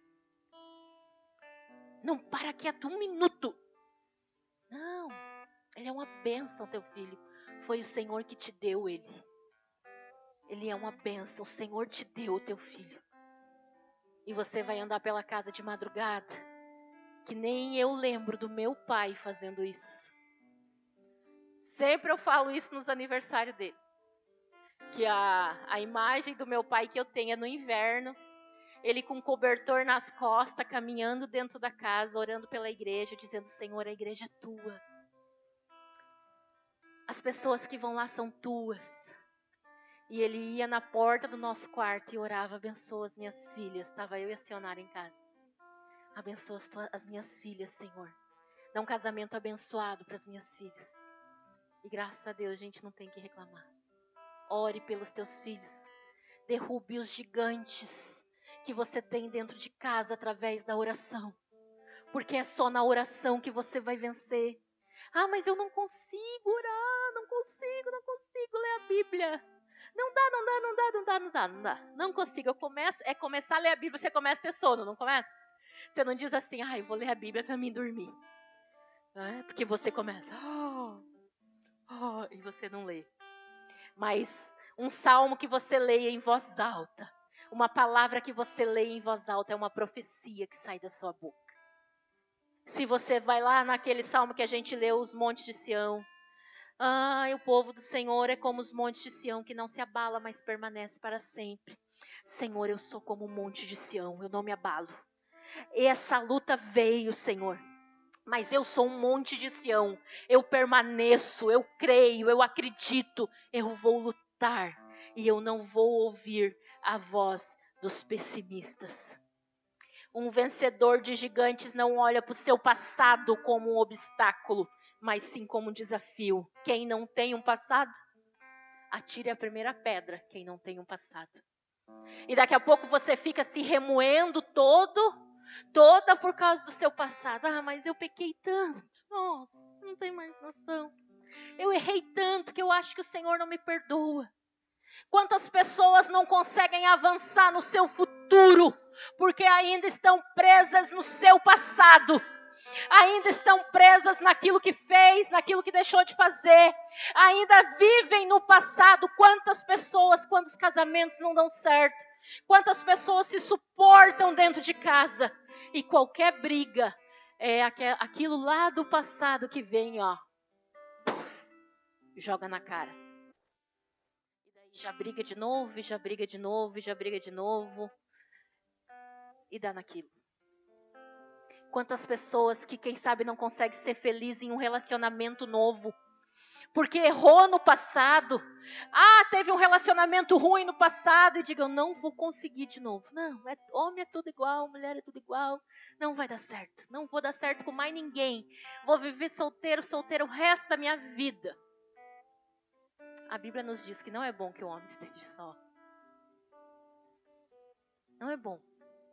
Não para quieto um minuto. Não, ele é uma bênção, teu filho. Foi o Senhor que te deu ele. Ele é uma bênção, o Senhor te deu o teu filho. E você vai andar pela casa de madrugada, que nem eu lembro do meu pai fazendo isso. Sempre eu falo isso nos aniversários dele. Que a, a imagem do meu pai que eu tenho é no inverno. Ele com cobertor nas costas, caminhando dentro da casa, orando pela igreja, dizendo, Senhor, a igreja é tua. As pessoas que vão lá são tuas. E ele ia na porta do nosso quarto e orava, abençoa as minhas filhas. Estava eu e a Sionara em casa. Abençoa as, tuas, as minhas filhas, Senhor. Dá um casamento abençoado para as minhas filhas. E graças a Deus a gente não tem que reclamar. Ore pelos teus filhos. Derrube os gigantes que você tem dentro de casa através da oração. Porque é só na oração que você vai vencer. Ah, mas eu não consigo orar, não consigo, não consigo ler a Bíblia. Não dá, não dá, não dá, não dá, não dá, não dá. Não consigo, eu começo, é começar a ler a Bíblia, você começa a ter sono, não começa? Você não diz assim, ah, eu vou ler a Bíblia para mim dormir. É? Porque você começa, oh, oh, e você não lê. Mas um salmo que você leia em voz alta, uma palavra que você leia em voz alta é uma profecia que sai da sua boca. Se você vai lá naquele salmo que a gente leu, os montes de Sião, ah, o povo do Senhor é como os montes de Sião, que não se abala, mas permanece para sempre. Senhor, eu sou como o monte de Sião, eu não me abalo. Essa luta veio, Senhor. Mas eu sou um monte de Sião, eu permaneço, eu creio, eu acredito, eu vou lutar. exultar e eu não vou ouvir a voz dos pessimistas. Um vencedor de gigantes não olha para o seu passado como um obstáculo, mas sim como um desafio. Quem não tem um passado, atire a primeira pedra, quem não tem um passado. E daqui a pouco você fica se remoendo todo, toda por causa do seu passado. Ah, mas eu pequei tanto. Nossa, não tem mais noção. Eu errei tanto que eu acho que o Senhor não me perdoa. Quantas pessoas não conseguem avançar no seu futuro, porque ainda estão presas no seu passado. Ainda estão presas naquilo que fez, naquilo que deixou de fazer. Ainda vivem no passado. Quantas pessoas, quando os casamentos não dão certo, quantas pessoas se suportam dentro de casa. E qualquer briga é aquilo lá do passado que vem, ó, joga na cara. E daí já briga de novo, e já briga de novo, e já briga de novo. E dá naquilo. Quantas pessoas que, quem sabe, não conseguem ser felizes em um relacionamento novo. Porque errou no passado. Ah, teve um relacionamento ruim no passado. E digam, não vou conseguir de novo. Não, é, homem é tudo igual, mulher é tudo igual. Não vai dar certo. Não vou dar certo com mais ninguém. Vou viver solteiro, solteiro o resto da minha vida. A Bíblia nos diz que não é bom que o homem esteja só. Não é bom.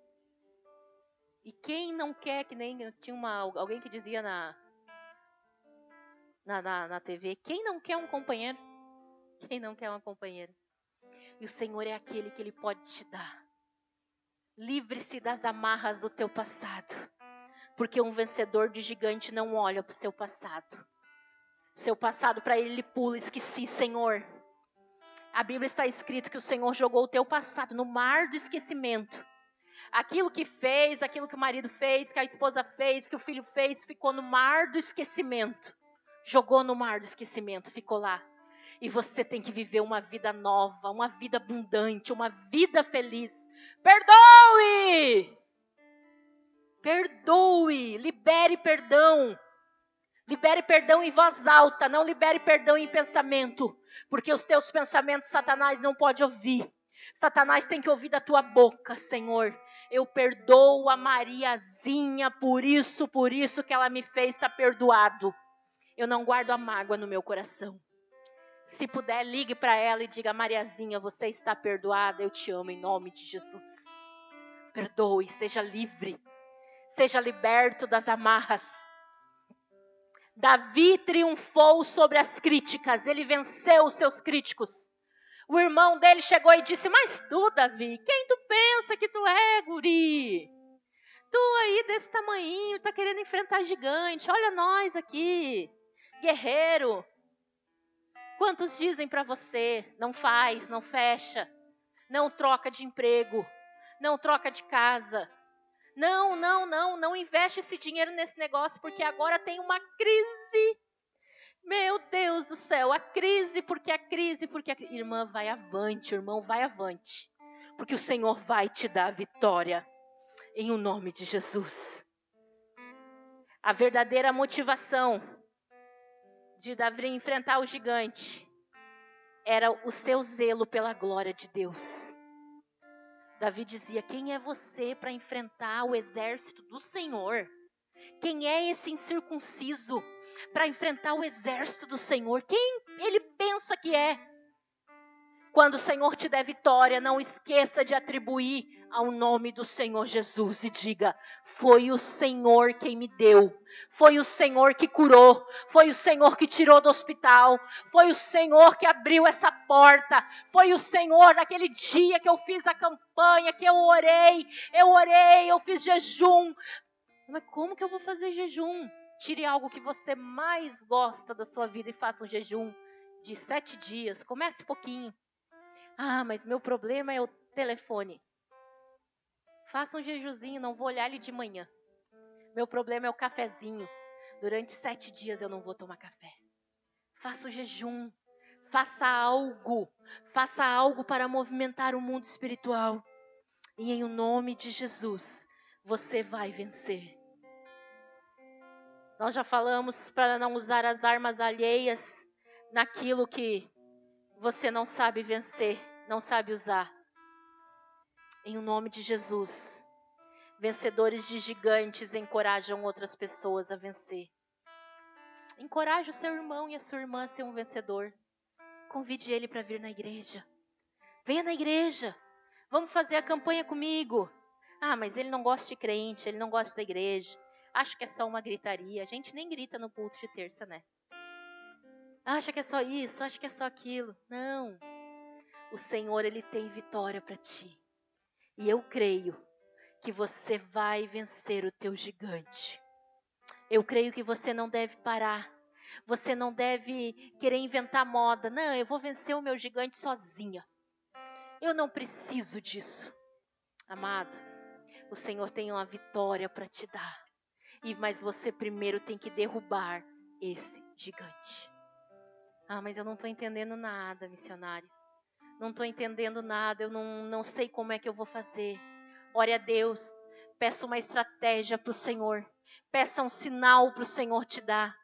E quem não quer, que nem tinha uma, alguém que dizia na, na, na, na T V, quem não quer um companheiro? Quem não quer uma companheira? E o Senhor é aquele que Ele pode te dar. Livre-se das amarras do teu passado. Porque um vencedor de gigante não olha para o seu passado. O seu passado para ele, ele pula, esqueci, Senhor. A Bíblia está escrito que o Senhor jogou o teu passado no mar do esquecimento. Aquilo que fez, aquilo que o marido fez, que a esposa fez, que o filho fez, ficou no mar do esquecimento. Jogou no mar do esquecimento, ficou lá. E você tem que viver uma vida nova, uma vida abundante, uma vida feliz. Perdoe! Perdoe, libere perdão. Libere perdão em voz alta, não libere perdão em pensamento. Porque os teus pensamentos Satanás não pode ouvir. Satanás tem que ouvir da tua boca, Senhor. Eu perdoo a Mariazinha por isso, por isso que ela me fez, está perdoado. Eu não guardo a mágoa no meu coração. Se puder, ligue para ela e diga, Mariazinha, você está perdoada, eu te amo em nome de Jesus. Perdoe, seja livre, seja liberto das amarras. Davi triunfou sobre as críticas, ele venceu os seus críticos. O irmão dele chegou e disse, mas tu, Davi, quem tu pensa que tu é, guri? Tu aí desse tamanhinho, tá querendo enfrentar gigante, olha nós aqui, guerreiro. Quantos dizem para você, não faz, não fecha, não troca de emprego, não troca de casa. Não, não, não, não investe esse dinheiro nesse negócio, porque agora tem uma crise. Meu Deus do céu, a crise, porque a crise, porque a crise. Irmã, vai avante, irmão, vai avante. Porque o Senhor vai te dar a vitória, em o nome de Jesus. A verdadeira motivação de Davi enfrentar o gigante era o seu zelo pela glória de Deus. Davi dizia, quem é você para enfrentar o exército do Senhor? Quem é esse incircunciso para enfrentar o exército do Senhor? Quem ele pensa que é? Quando o Senhor te der vitória, não esqueça de atribuir ao nome do Senhor Jesus e diga, foi o Senhor quem me deu, foi o Senhor que curou, foi o Senhor que tirou do hospital, foi o Senhor que abriu essa porta, foi o Senhor naquele dia que eu fiz a campanha, que eu orei, eu orei, eu fiz jejum. Mas como que eu vou fazer jejum? Tire algo que você mais gosta da sua vida e faça um jejum de sete dias, comece pouquinho. Ah, mas meu problema é o telefone. Faça um jejuzinho, não vou olhar ele de manhã. Meu problema é o cafezinho. Durante sete dias eu não vou tomar café. Faça o jejum. Faça algo. Faça algo para movimentar o mundo espiritual. E em nome de Jesus, você vai vencer. Nós já falamos para não usar as armas alheias naquilo que você não sabe vencer, não sabe usar. Em nome de Jesus, vencedores de gigantes encorajam outras pessoas a vencer. Encoraje o seu irmão e a sua irmã a ser um vencedor. Convide ele para vir na igreja. Venha na igreja. Vamos fazer a campanha comigo. Ah, mas ele não gosta de crente, ele não gosta da igreja. Acho que é só uma gritaria. A gente nem grita no culto de terça, né? Acha que é só isso, acha que é só aquilo. Não. O Senhor, Ele tem vitória para ti. E eu creio que você vai vencer o teu gigante. Eu creio que você não deve parar. Você não deve querer inventar moda. Não, eu vou vencer o meu gigante sozinha. Eu não preciso disso. Amado, o Senhor tem uma vitória para te dar. E, mas você primeiro tem que derrubar esse gigante. Ah, mas eu não estou entendendo nada, missionário. Não estou entendendo nada, eu não, não sei como é que eu vou fazer. Ore a Deus, peça uma estratégia para o Senhor. Peça um sinal para o Senhor te dar.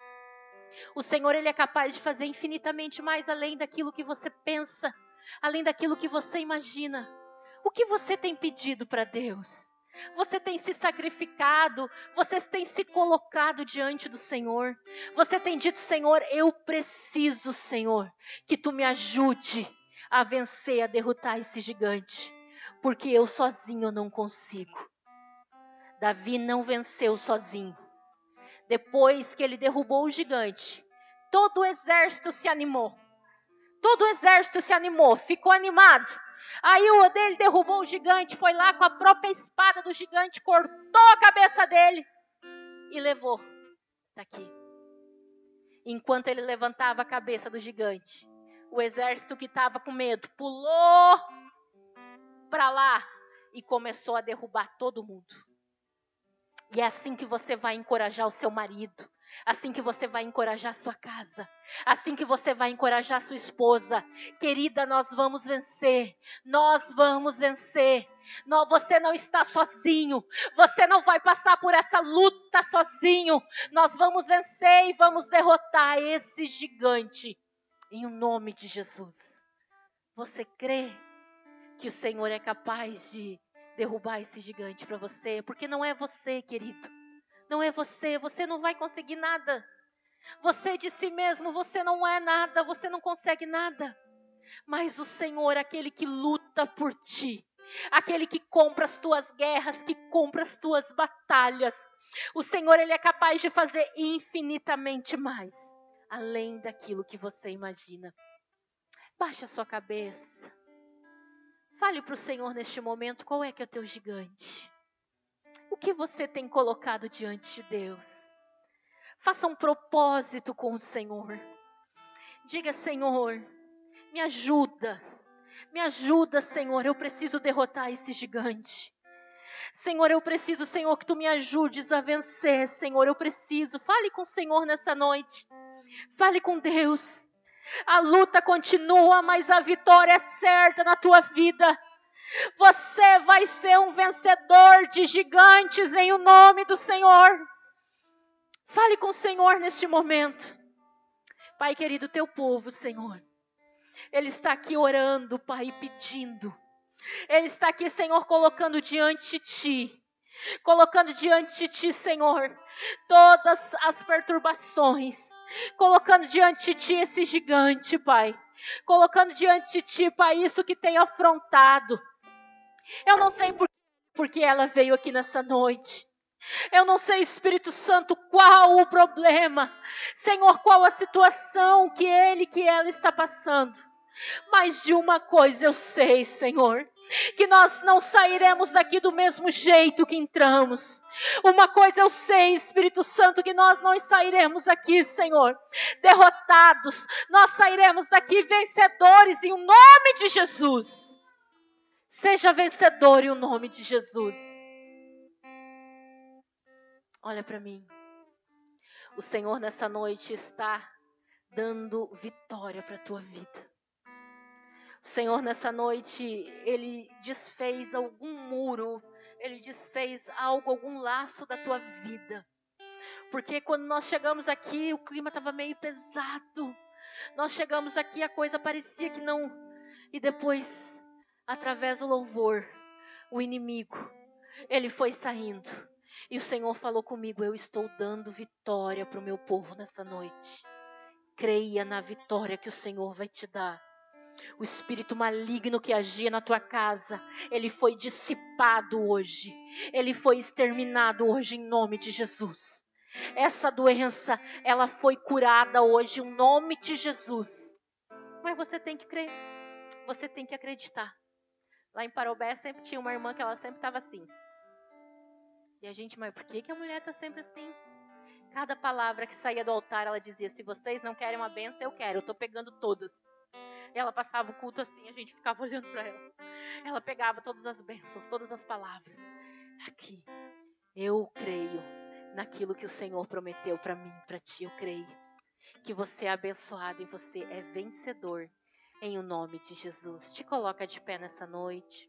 O Senhor, Ele é capaz de fazer infinitamente mais além daquilo que você pensa, além daquilo que você imagina. O que você tem pedido para Deus? Você tem se sacrificado, você tem se colocado diante do Senhor. Você tem dito, Senhor, eu preciso, Senhor, que Tu me ajude a vencer, a derrotar esse gigante, porque eu sozinho não consigo. Davi não venceu sozinho. Depois que ele derrubou o gigante, todo o exército se animou. Todo o exército se animou, ficou animado. Aí o dele derrubou o gigante, foi lá com a própria espada do gigante, cortou a cabeça dele e levou. Tá aqui. Enquanto ele levantava a cabeça do gigante, o exército que estava com medo pulou para lá e começou a derrubar todo mundo. E é assim que você vai encorajar o seu marido, assim que você vai encorajar a sua casa, assim que você vai encorajar a sua esposa. Querida, nós vamos vencer, nós vamos vencer. Não, você não está sozinho, você não vai passar por essa luta sozinho. Nós vamos vencer e vamos derrotar esse gigante, em o nome de Jesus. Você crê que o Senhor é capaz de derrubar esse gigante para você? Porque não é você, querido. Não é você. Você não vai conseguir nada. Você de si mesmo, você não é nada. Você não consegue nada. Mas o Senhor, aquele que luta por ti, aquele que compra as tuas guerras, que compra as tuas batalhas, o Senhor, Ele é capaz de fazer infinitamente mais, além daquilo que você imagina. Baixe a sua cabeça. Fale para o Senhor neste momento, qual é que é o teu gigante? O que você tem colocado diante de Deus? Faça um propósito com o Senhor. Diga, Senhor, me ajuda. Me ajuda, Senhor, eu preciso derrotar esse gigante. Senhor, eu preciso, Senhor, que Tu me ajudes a vencer, Senhor, eu preciso. Fale com o Senhor nessa noite. Fale com Deus. A luta continua, mas a vitória é certa na tua vida. Você vai ser um vencedor de gigantes em o nome do Senhor. Fale com o Senhor neste momento. Pai querido, teu povo, Senhor, ele está aqui orando, Pai, pedindo. Ele está aqui, Senhor, colocando diante de Ti. Colocando diante de Ti, Senhor, todas as perturbações. Colocando diante de Ti esse gigante, Pai. Colocando diante de Ti, Pai, isso que tem afrontado. Eu não sei por, porque ela veio aqui nessa noite. Eu não sei, Espírito Santo, qual o problema. Senhor, qual a situação que ele, que ela está passando. Mas de uma coisa eu sei, Senhor, que nós não sairemos daqui do mesmo jeito que entramos. Uma coisa eu sei, Espírito Santo, que nós não sairemos daqui, Senhor, derrotados. Nós sairemos daqui vencedores em nome de Jesus. Seja vencedor em nome de Jesus. Olha para mim. O Senhor nessa noite está dando vitória para a tua vida. O Senhor nessa noite, Ele desfez algum muro, Ele desfez algo, algum laço da tua vida. Porque quando nós chegamos aqui, o clima estava meio pesado. Nós chegamos aqui, a coisa parecia que não... E depois, através do louvor, o inimigo, ele foi saindo. E o Senhor falou comigo, eu estou dando vitória para o meu povo nessa noite. Creia na vitória que o Senhor vai te dar. O espírito maligno que agia na tua casa, ele foi dissipado hoje. Ele foi exterminado hoje em nome de Jesus. Essa doença, ela foi curada hoje em nome de Jesus. Mas você tem que crer. Você tem que acreditar. Lá em Parobé sempre tinha uma irmã que ela sempre estava assim. E a gente, mas por que, que a mulher está sempre assim? Cada palavra que saía do altar, ela dizia, se vocês não querem uma bênção, eu quero, eu estou pegando todas. E ela passava o culto assim, a gente ficava olhando para ela. Ela pegava todas as bênçãos, todas as palavras. Aqui, eu creio naquilo que o Senhor prometeu para mim, para ti, eu creio. Que você é abençoado e você é vencedor, em o nome de Jesus. Te coloca de pé nessa noite.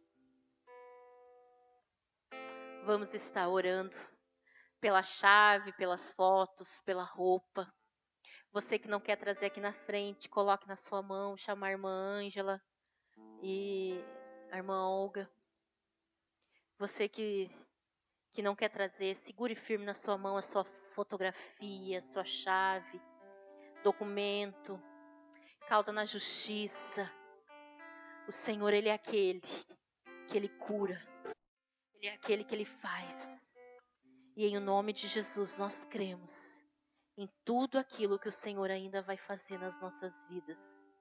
Vamos estar orando pela chave, pelas fotos, pela roupa. Você que não quer trazer aqui na frente, coloque na sua mão, chama a irmã Ângela e a irmã Olga. Você que, que não quer trazer, segure firme na sua mão a sua fotografia, a sua chave, documento, causa na justiça. O Senhor, Ele é aquele que Ele cura. Ele é aquele que Ele faz. E em nome de Jesus nós cremos em tudo aquilo que o Senhor ainda vai fazer nas nossas vidas.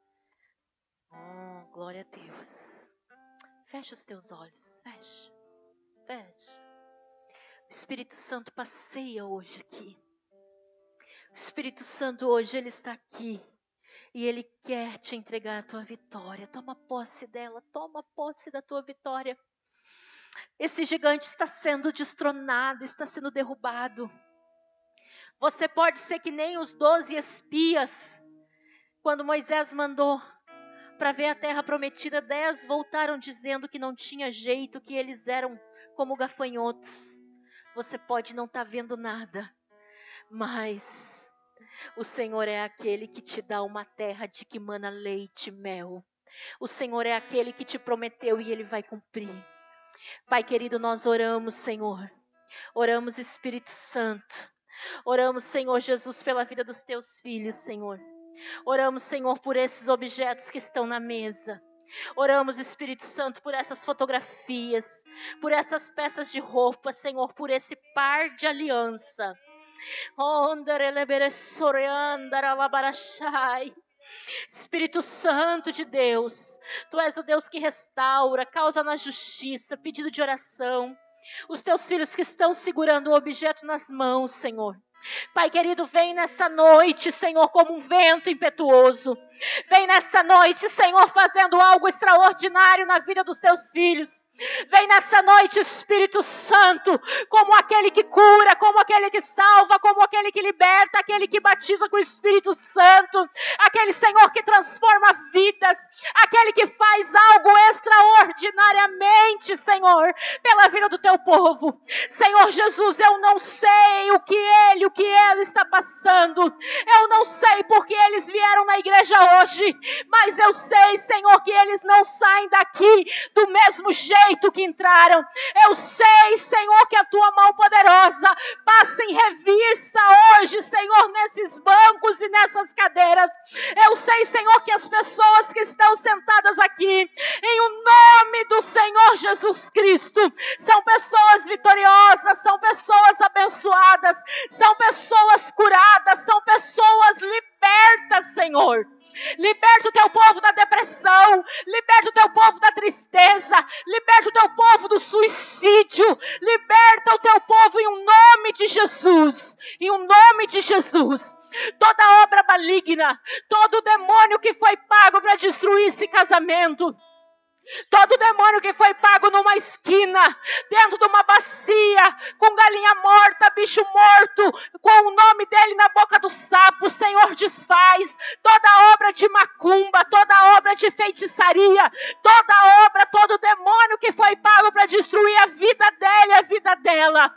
Oh, glória a Deus. Fecha os teus olhos, fecha, fecha. O Espírito Santo passeia hoje aqui. O Espírito Santo hoje, Ele está aqui. E Ele quer te entregar a tua vitória. Toma posse dela, toma posse da tua vitória. Esse gigante está sendo destronado, está sendo derrubado. Você pode ser que nem os doze espias. Quando Moisés mandou para ver a terra prometida, dez voltaram dizendo que não tinha jeito, que eles eram como gafanhotos. Você pode não estar vendo nada, mas o Senhor é aquele que te dá uma terra de que mana leite e mel. O Senhor é aquele que te prometeu e Ele vai cumprir. Pai querido, nós oramos, Senhor. Oramos, Espírito Santo. Oramos, Senhor Jesus, pela vida dos teus filhos, Senhor. Oramos, Senhor, por esses objetos que estão na mesa. Oramos, Espírito Santo, por essas fotografias, por essas peças de roupa, Senhor, por esse par de aliança. Espírito Santo de Deus, Tu és o Deus que restaura, causa na justiça, pedido de oração. Os teus filhos que estão segurando o objeto nas mãos, Senhor. Pai querido, vem nessa noite, Senhor, como um vento impetuoso. Vem nessa noite, Senhor, fazendo algo extraordinário na vida dos teus filhos. Vem nessa noite, Espírito Santo, como aquele que cura, como aquele que salva, como aquele que liberta, aquele que batiza com o Espírito Santo, aquele Senhor que transforma vidas, aquele que faz algo extraordinariamente, Senhor, pela vida do teu povo. Senhor Jesus, eu não sei o que ele, o que ela está passando, eu não sei porque eles vieram na igreja hoje, mas eu sei, Senhor, que eles não saem daqui do mesmo jeito que entraram. Eu sei, Senhor, que a tua mão poderosa passa em revista hoje, Senhor, nesses bancos e nessas cadeiras. Eu sei, Senhor, que as pessoas que estão sentadas aqui, em o nome do Senhor Jesus Cristo, são pessoas vitoriosas, são pessoas abençoadas, são pessoas curadas, são pessoas libertas, Senhor. Liberta o teu povo da depressão, liberta o teu povo da tristeza, liberta o teu povo do suicídio, liberta o teu povo em um nome de Jesus, em um nome de Jesus. Toda obra maligna, todo demônio que foi pago para destruir esse casamento, todo demônio que foi pago numa esquina, dentro de uma bacia, com galinha morta, bicho morto, com o nome dele na boca do sapo, Senhor, desfaz toda obra de macumba, toda obra de feitiçaria, toda obra, todo demônio que foi pago para destruir a vida dele, a vida dela.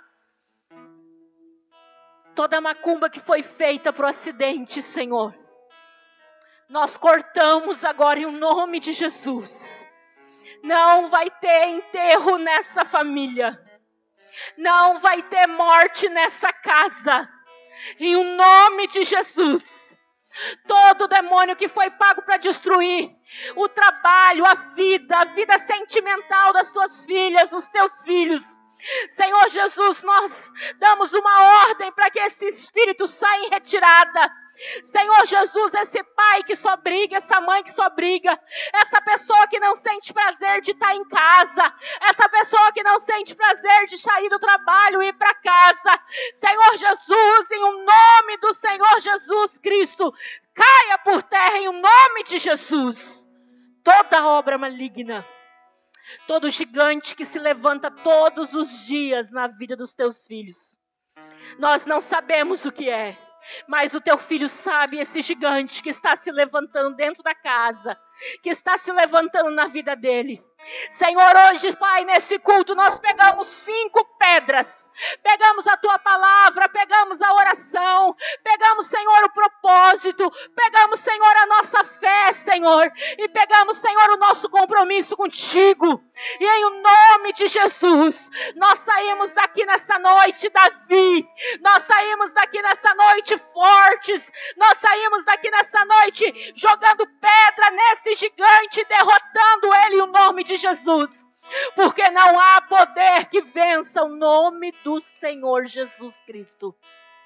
Toda macumba que foi feita para o acidente, Senhor. nós cortamos agora em nome de Jesus. Não vai ter enterro nessa família. Não vai ter morte nessa casa. Em o nome de Jesus. Todo demônio que foi pago para destruir o trabalho, a vida, a vida sentimental das suas filhas, dos teus filhos. Senhor Jesus, nós damos uma ordem para que esse espírito saia em retirada. Senhor Jesus, esse pai que só briga, essa mãe que só briga, essa pessoa que não sente prazer de estar em casa, essa pessoa que não sente prazer de sair do trabalho e ir para casa, Senhor Jesus, em o nome do Senhor Jesus Cristo, caia por terra em o nome de Jesus. Toda obra maligna, todo gigante que se levanta todos os dias na vida dos teus filhos, nós não sabemos o que é. Mas o teu filho sabe, esse gigante que está se levantando dentro da casa, que está se levantando na vida dele. Senhor, hoje, Pai, nesse culto nós pegamos cinco pedras, pegamos a tua palavra, pegamos a oração, pegamos, Senhor, o propósito, pegamos, Senhor, a nossa fé, Senhor, e pegamos, Senhor, o nosso compromisso contigo. E em o nome de Jesus, nós saímos daqui nessa noite, Davi, nós saímos daqui nessa noite fortes, nós saímos daqui nessa noite jogando pedra nesse gigante, derrotando ele em o nome de Jesus, porque não há poder que vença o nome do Senhor Jesus Cristo.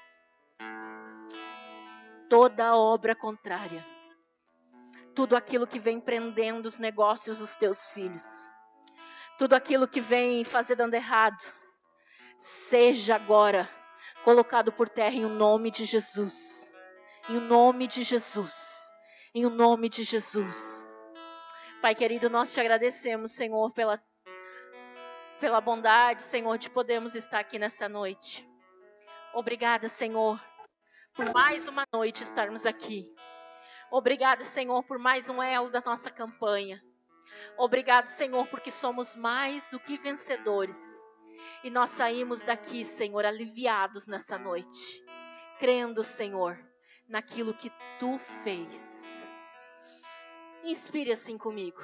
Toda obra contrária, tudo aquilo que vem prendendo os negócios dos teus filhos, tudo aquilo que vem fazer dando errado, seja agora colocado por terra em o nome de Jesus, em o nome de Jesus, em o nome de Jesus. Pai querido, nós te agradecemos, Senhor, pela, pela bondade, Senhor, de podermos estar aqui nessa noite. Obrigada, Senhor, por mais uma noite estarmos aqui. Obrigada, Senhor, por mais um elo da nossa campanha. Obrigado, Senhor, porque somos mais do que vencedores. E nós saímos daqui, Senhor, aliviados nessa noite, crendo, Senhor, naquilo que Tu fez. Inspire assim comigo.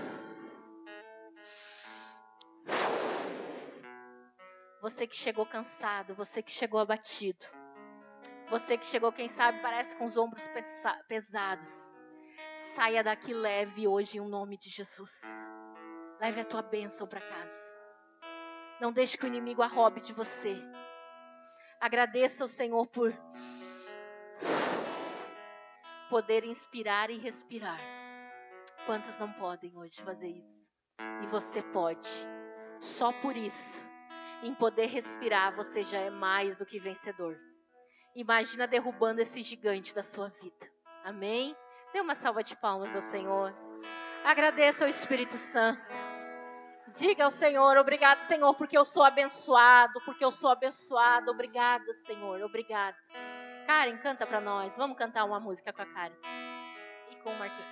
Você que chegou cansado, você que chegou abatido, você que chegou, quem sabe, parece com os ombros pesa- pesados. Saia daqui leve hoje em nome de Jesus. Leve a tua bênção para casa. Não deixe que o inimigo a roube de você. Agradeça ao Senhor por poder inspirar e respirar. Quantos não podem hoje fazer isso? E você pode. Só por isso, em poder respirar, você já é mais do que vencedor. Imagina derrubando esse gigante da sua vida. Amém? Dê uma salva de palmas ao Senhor. Agradeça ao Espírito Santo. Diga ao Senhor, obrigado, Senhor, porque eu sou abençoado, porque eu sou abençoado. Obrigado, Senhor, obrigado. Karen, canta para nós. Vamos cantar uma música com a Karen. E com o Marquinhos.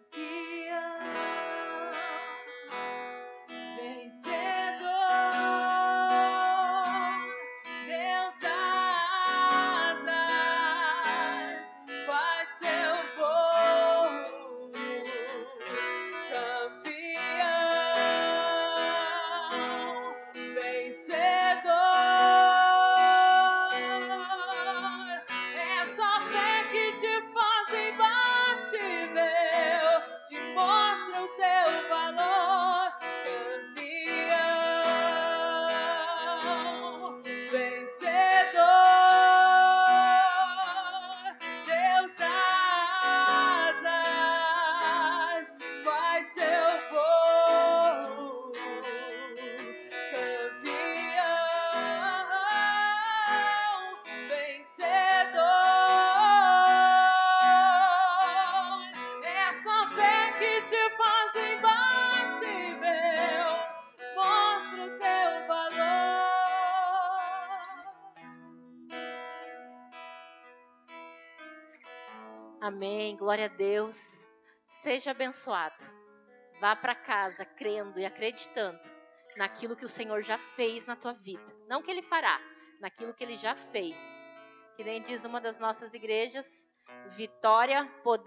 Amém, glória a Deus. Seja abençoado. Vá para casa crendo e acreditando naquilo que o Senhor já fez na tua vida. Não que Ele fará, naquilo que Ele já fez. Que nem diz uma das nossas igrejas, vitória, poder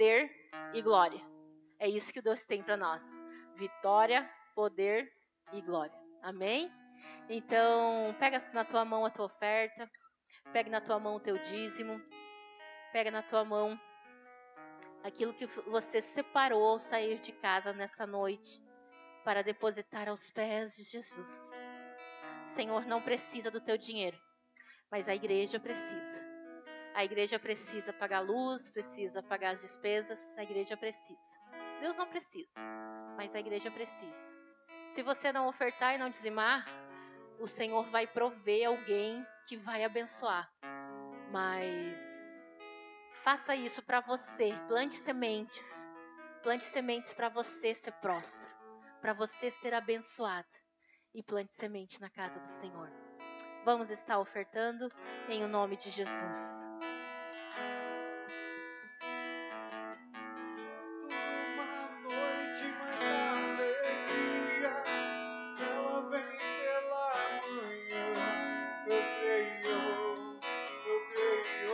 e glória. É isso que Deus tem para nós. Vitória, poder e glória. Amém? Então, pega na tua mão a tua oferta. Pega na tua mão o teu dízimo. Pega na tua mão aquilo que você separou ao sair de casa nessa noite para depositar aos pés de Jesus. O Senhor não precisa do teu dinheiro, mas a igreja precisa. A igreja precisa pagar luz, precisa pagar as despesas, a igreja precisa. Deus não precisa, mas a igreja precisa. Se você não ofertar e não dizimar, o Senhor vai prover alguém que vai abençoar. Mas faça isso para você, plante sementes. Plante sementes para você ser próspero, para você ser abençoado. E plante semente na casa do Senhor. Vamos estar ofertando em o nome de Jesus. Uma noite mais alegria, ela vem pela manhã. Eu creio, eu creio.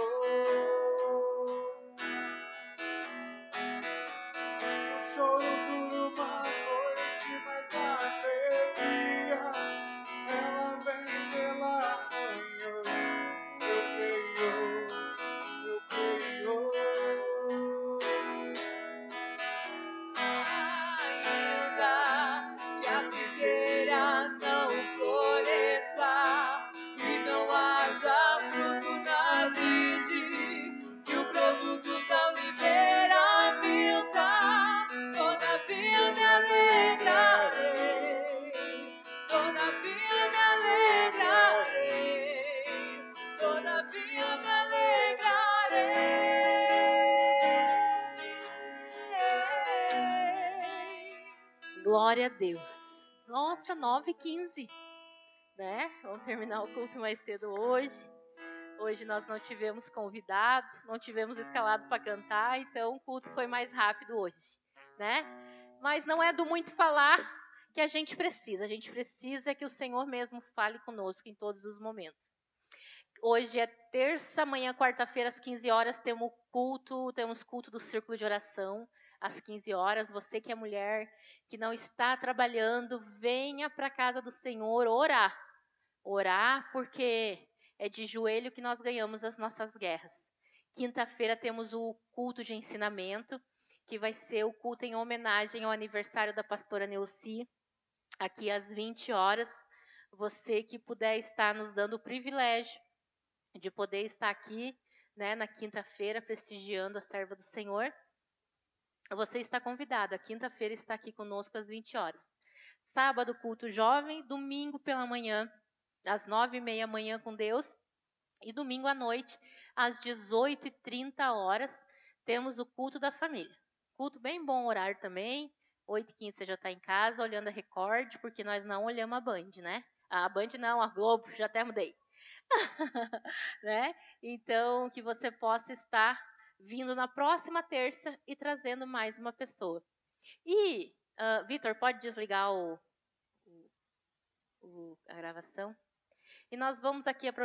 O choro por uma noite mais alegria, ela vem pela manhã. Eu creio, eu creio. Ainda que a figueira não floresça e não haja fruto na vide, que o produto da oliveira minta, todavia me alegrarei, todavia me alegrarei, todavia me alegrarei. Glória a Deus. Nossa, nove e quinze, né? Vamos terminar o culto mais cedo hoje. Hoje nós não tivemos convidado, não tivemos escalado para cantar, então o culto foi mais rápido hoje, né? Mas não é do muito falar que a gente precisa. A gente precisa que o Senhor mesmo fale conosco em todos os momentos. Hoje é terça, amanhã, quarta-feira, às quinze horas, temos culto, temos culto do Círculo de Oração, às quinze horas. Você que é mulher, que não está trabalhando, venha para a casa do Senhor orar. Orar, porque é de joelho que nós ganhamos as nossas guerras. Quinta-feira temos o culto de ensinamento, que vai ser o culto em homenagem ao aniversário da pastora Neuci, aqui às vinte horas. Você que puder estar nos dando o privilégio de poder estar aqui, né, na quinta-feira, prestigiando a serva do Senhor, você está convidado. A quinta-feira está aqui conosco às vinte horas. Sábado, culto jovem. Domingo pela manhã, às nove e meia da manhã com Deus. E domingo à noite, às dezoito e trinta horas, temos o culto da família. Culto bem bom horário também. oito e quinze você já está em casa, olhando a Record, porque nós não olhamos a Band, né? A Band não, a Globo, já até mudei. Né? Então, que você possa estar vindo na próxima terça e trazendo mais uma pessoa. E, uh, Vitor, pode desligar o, o, o, a gravação? E nós vamos aqui aproveitar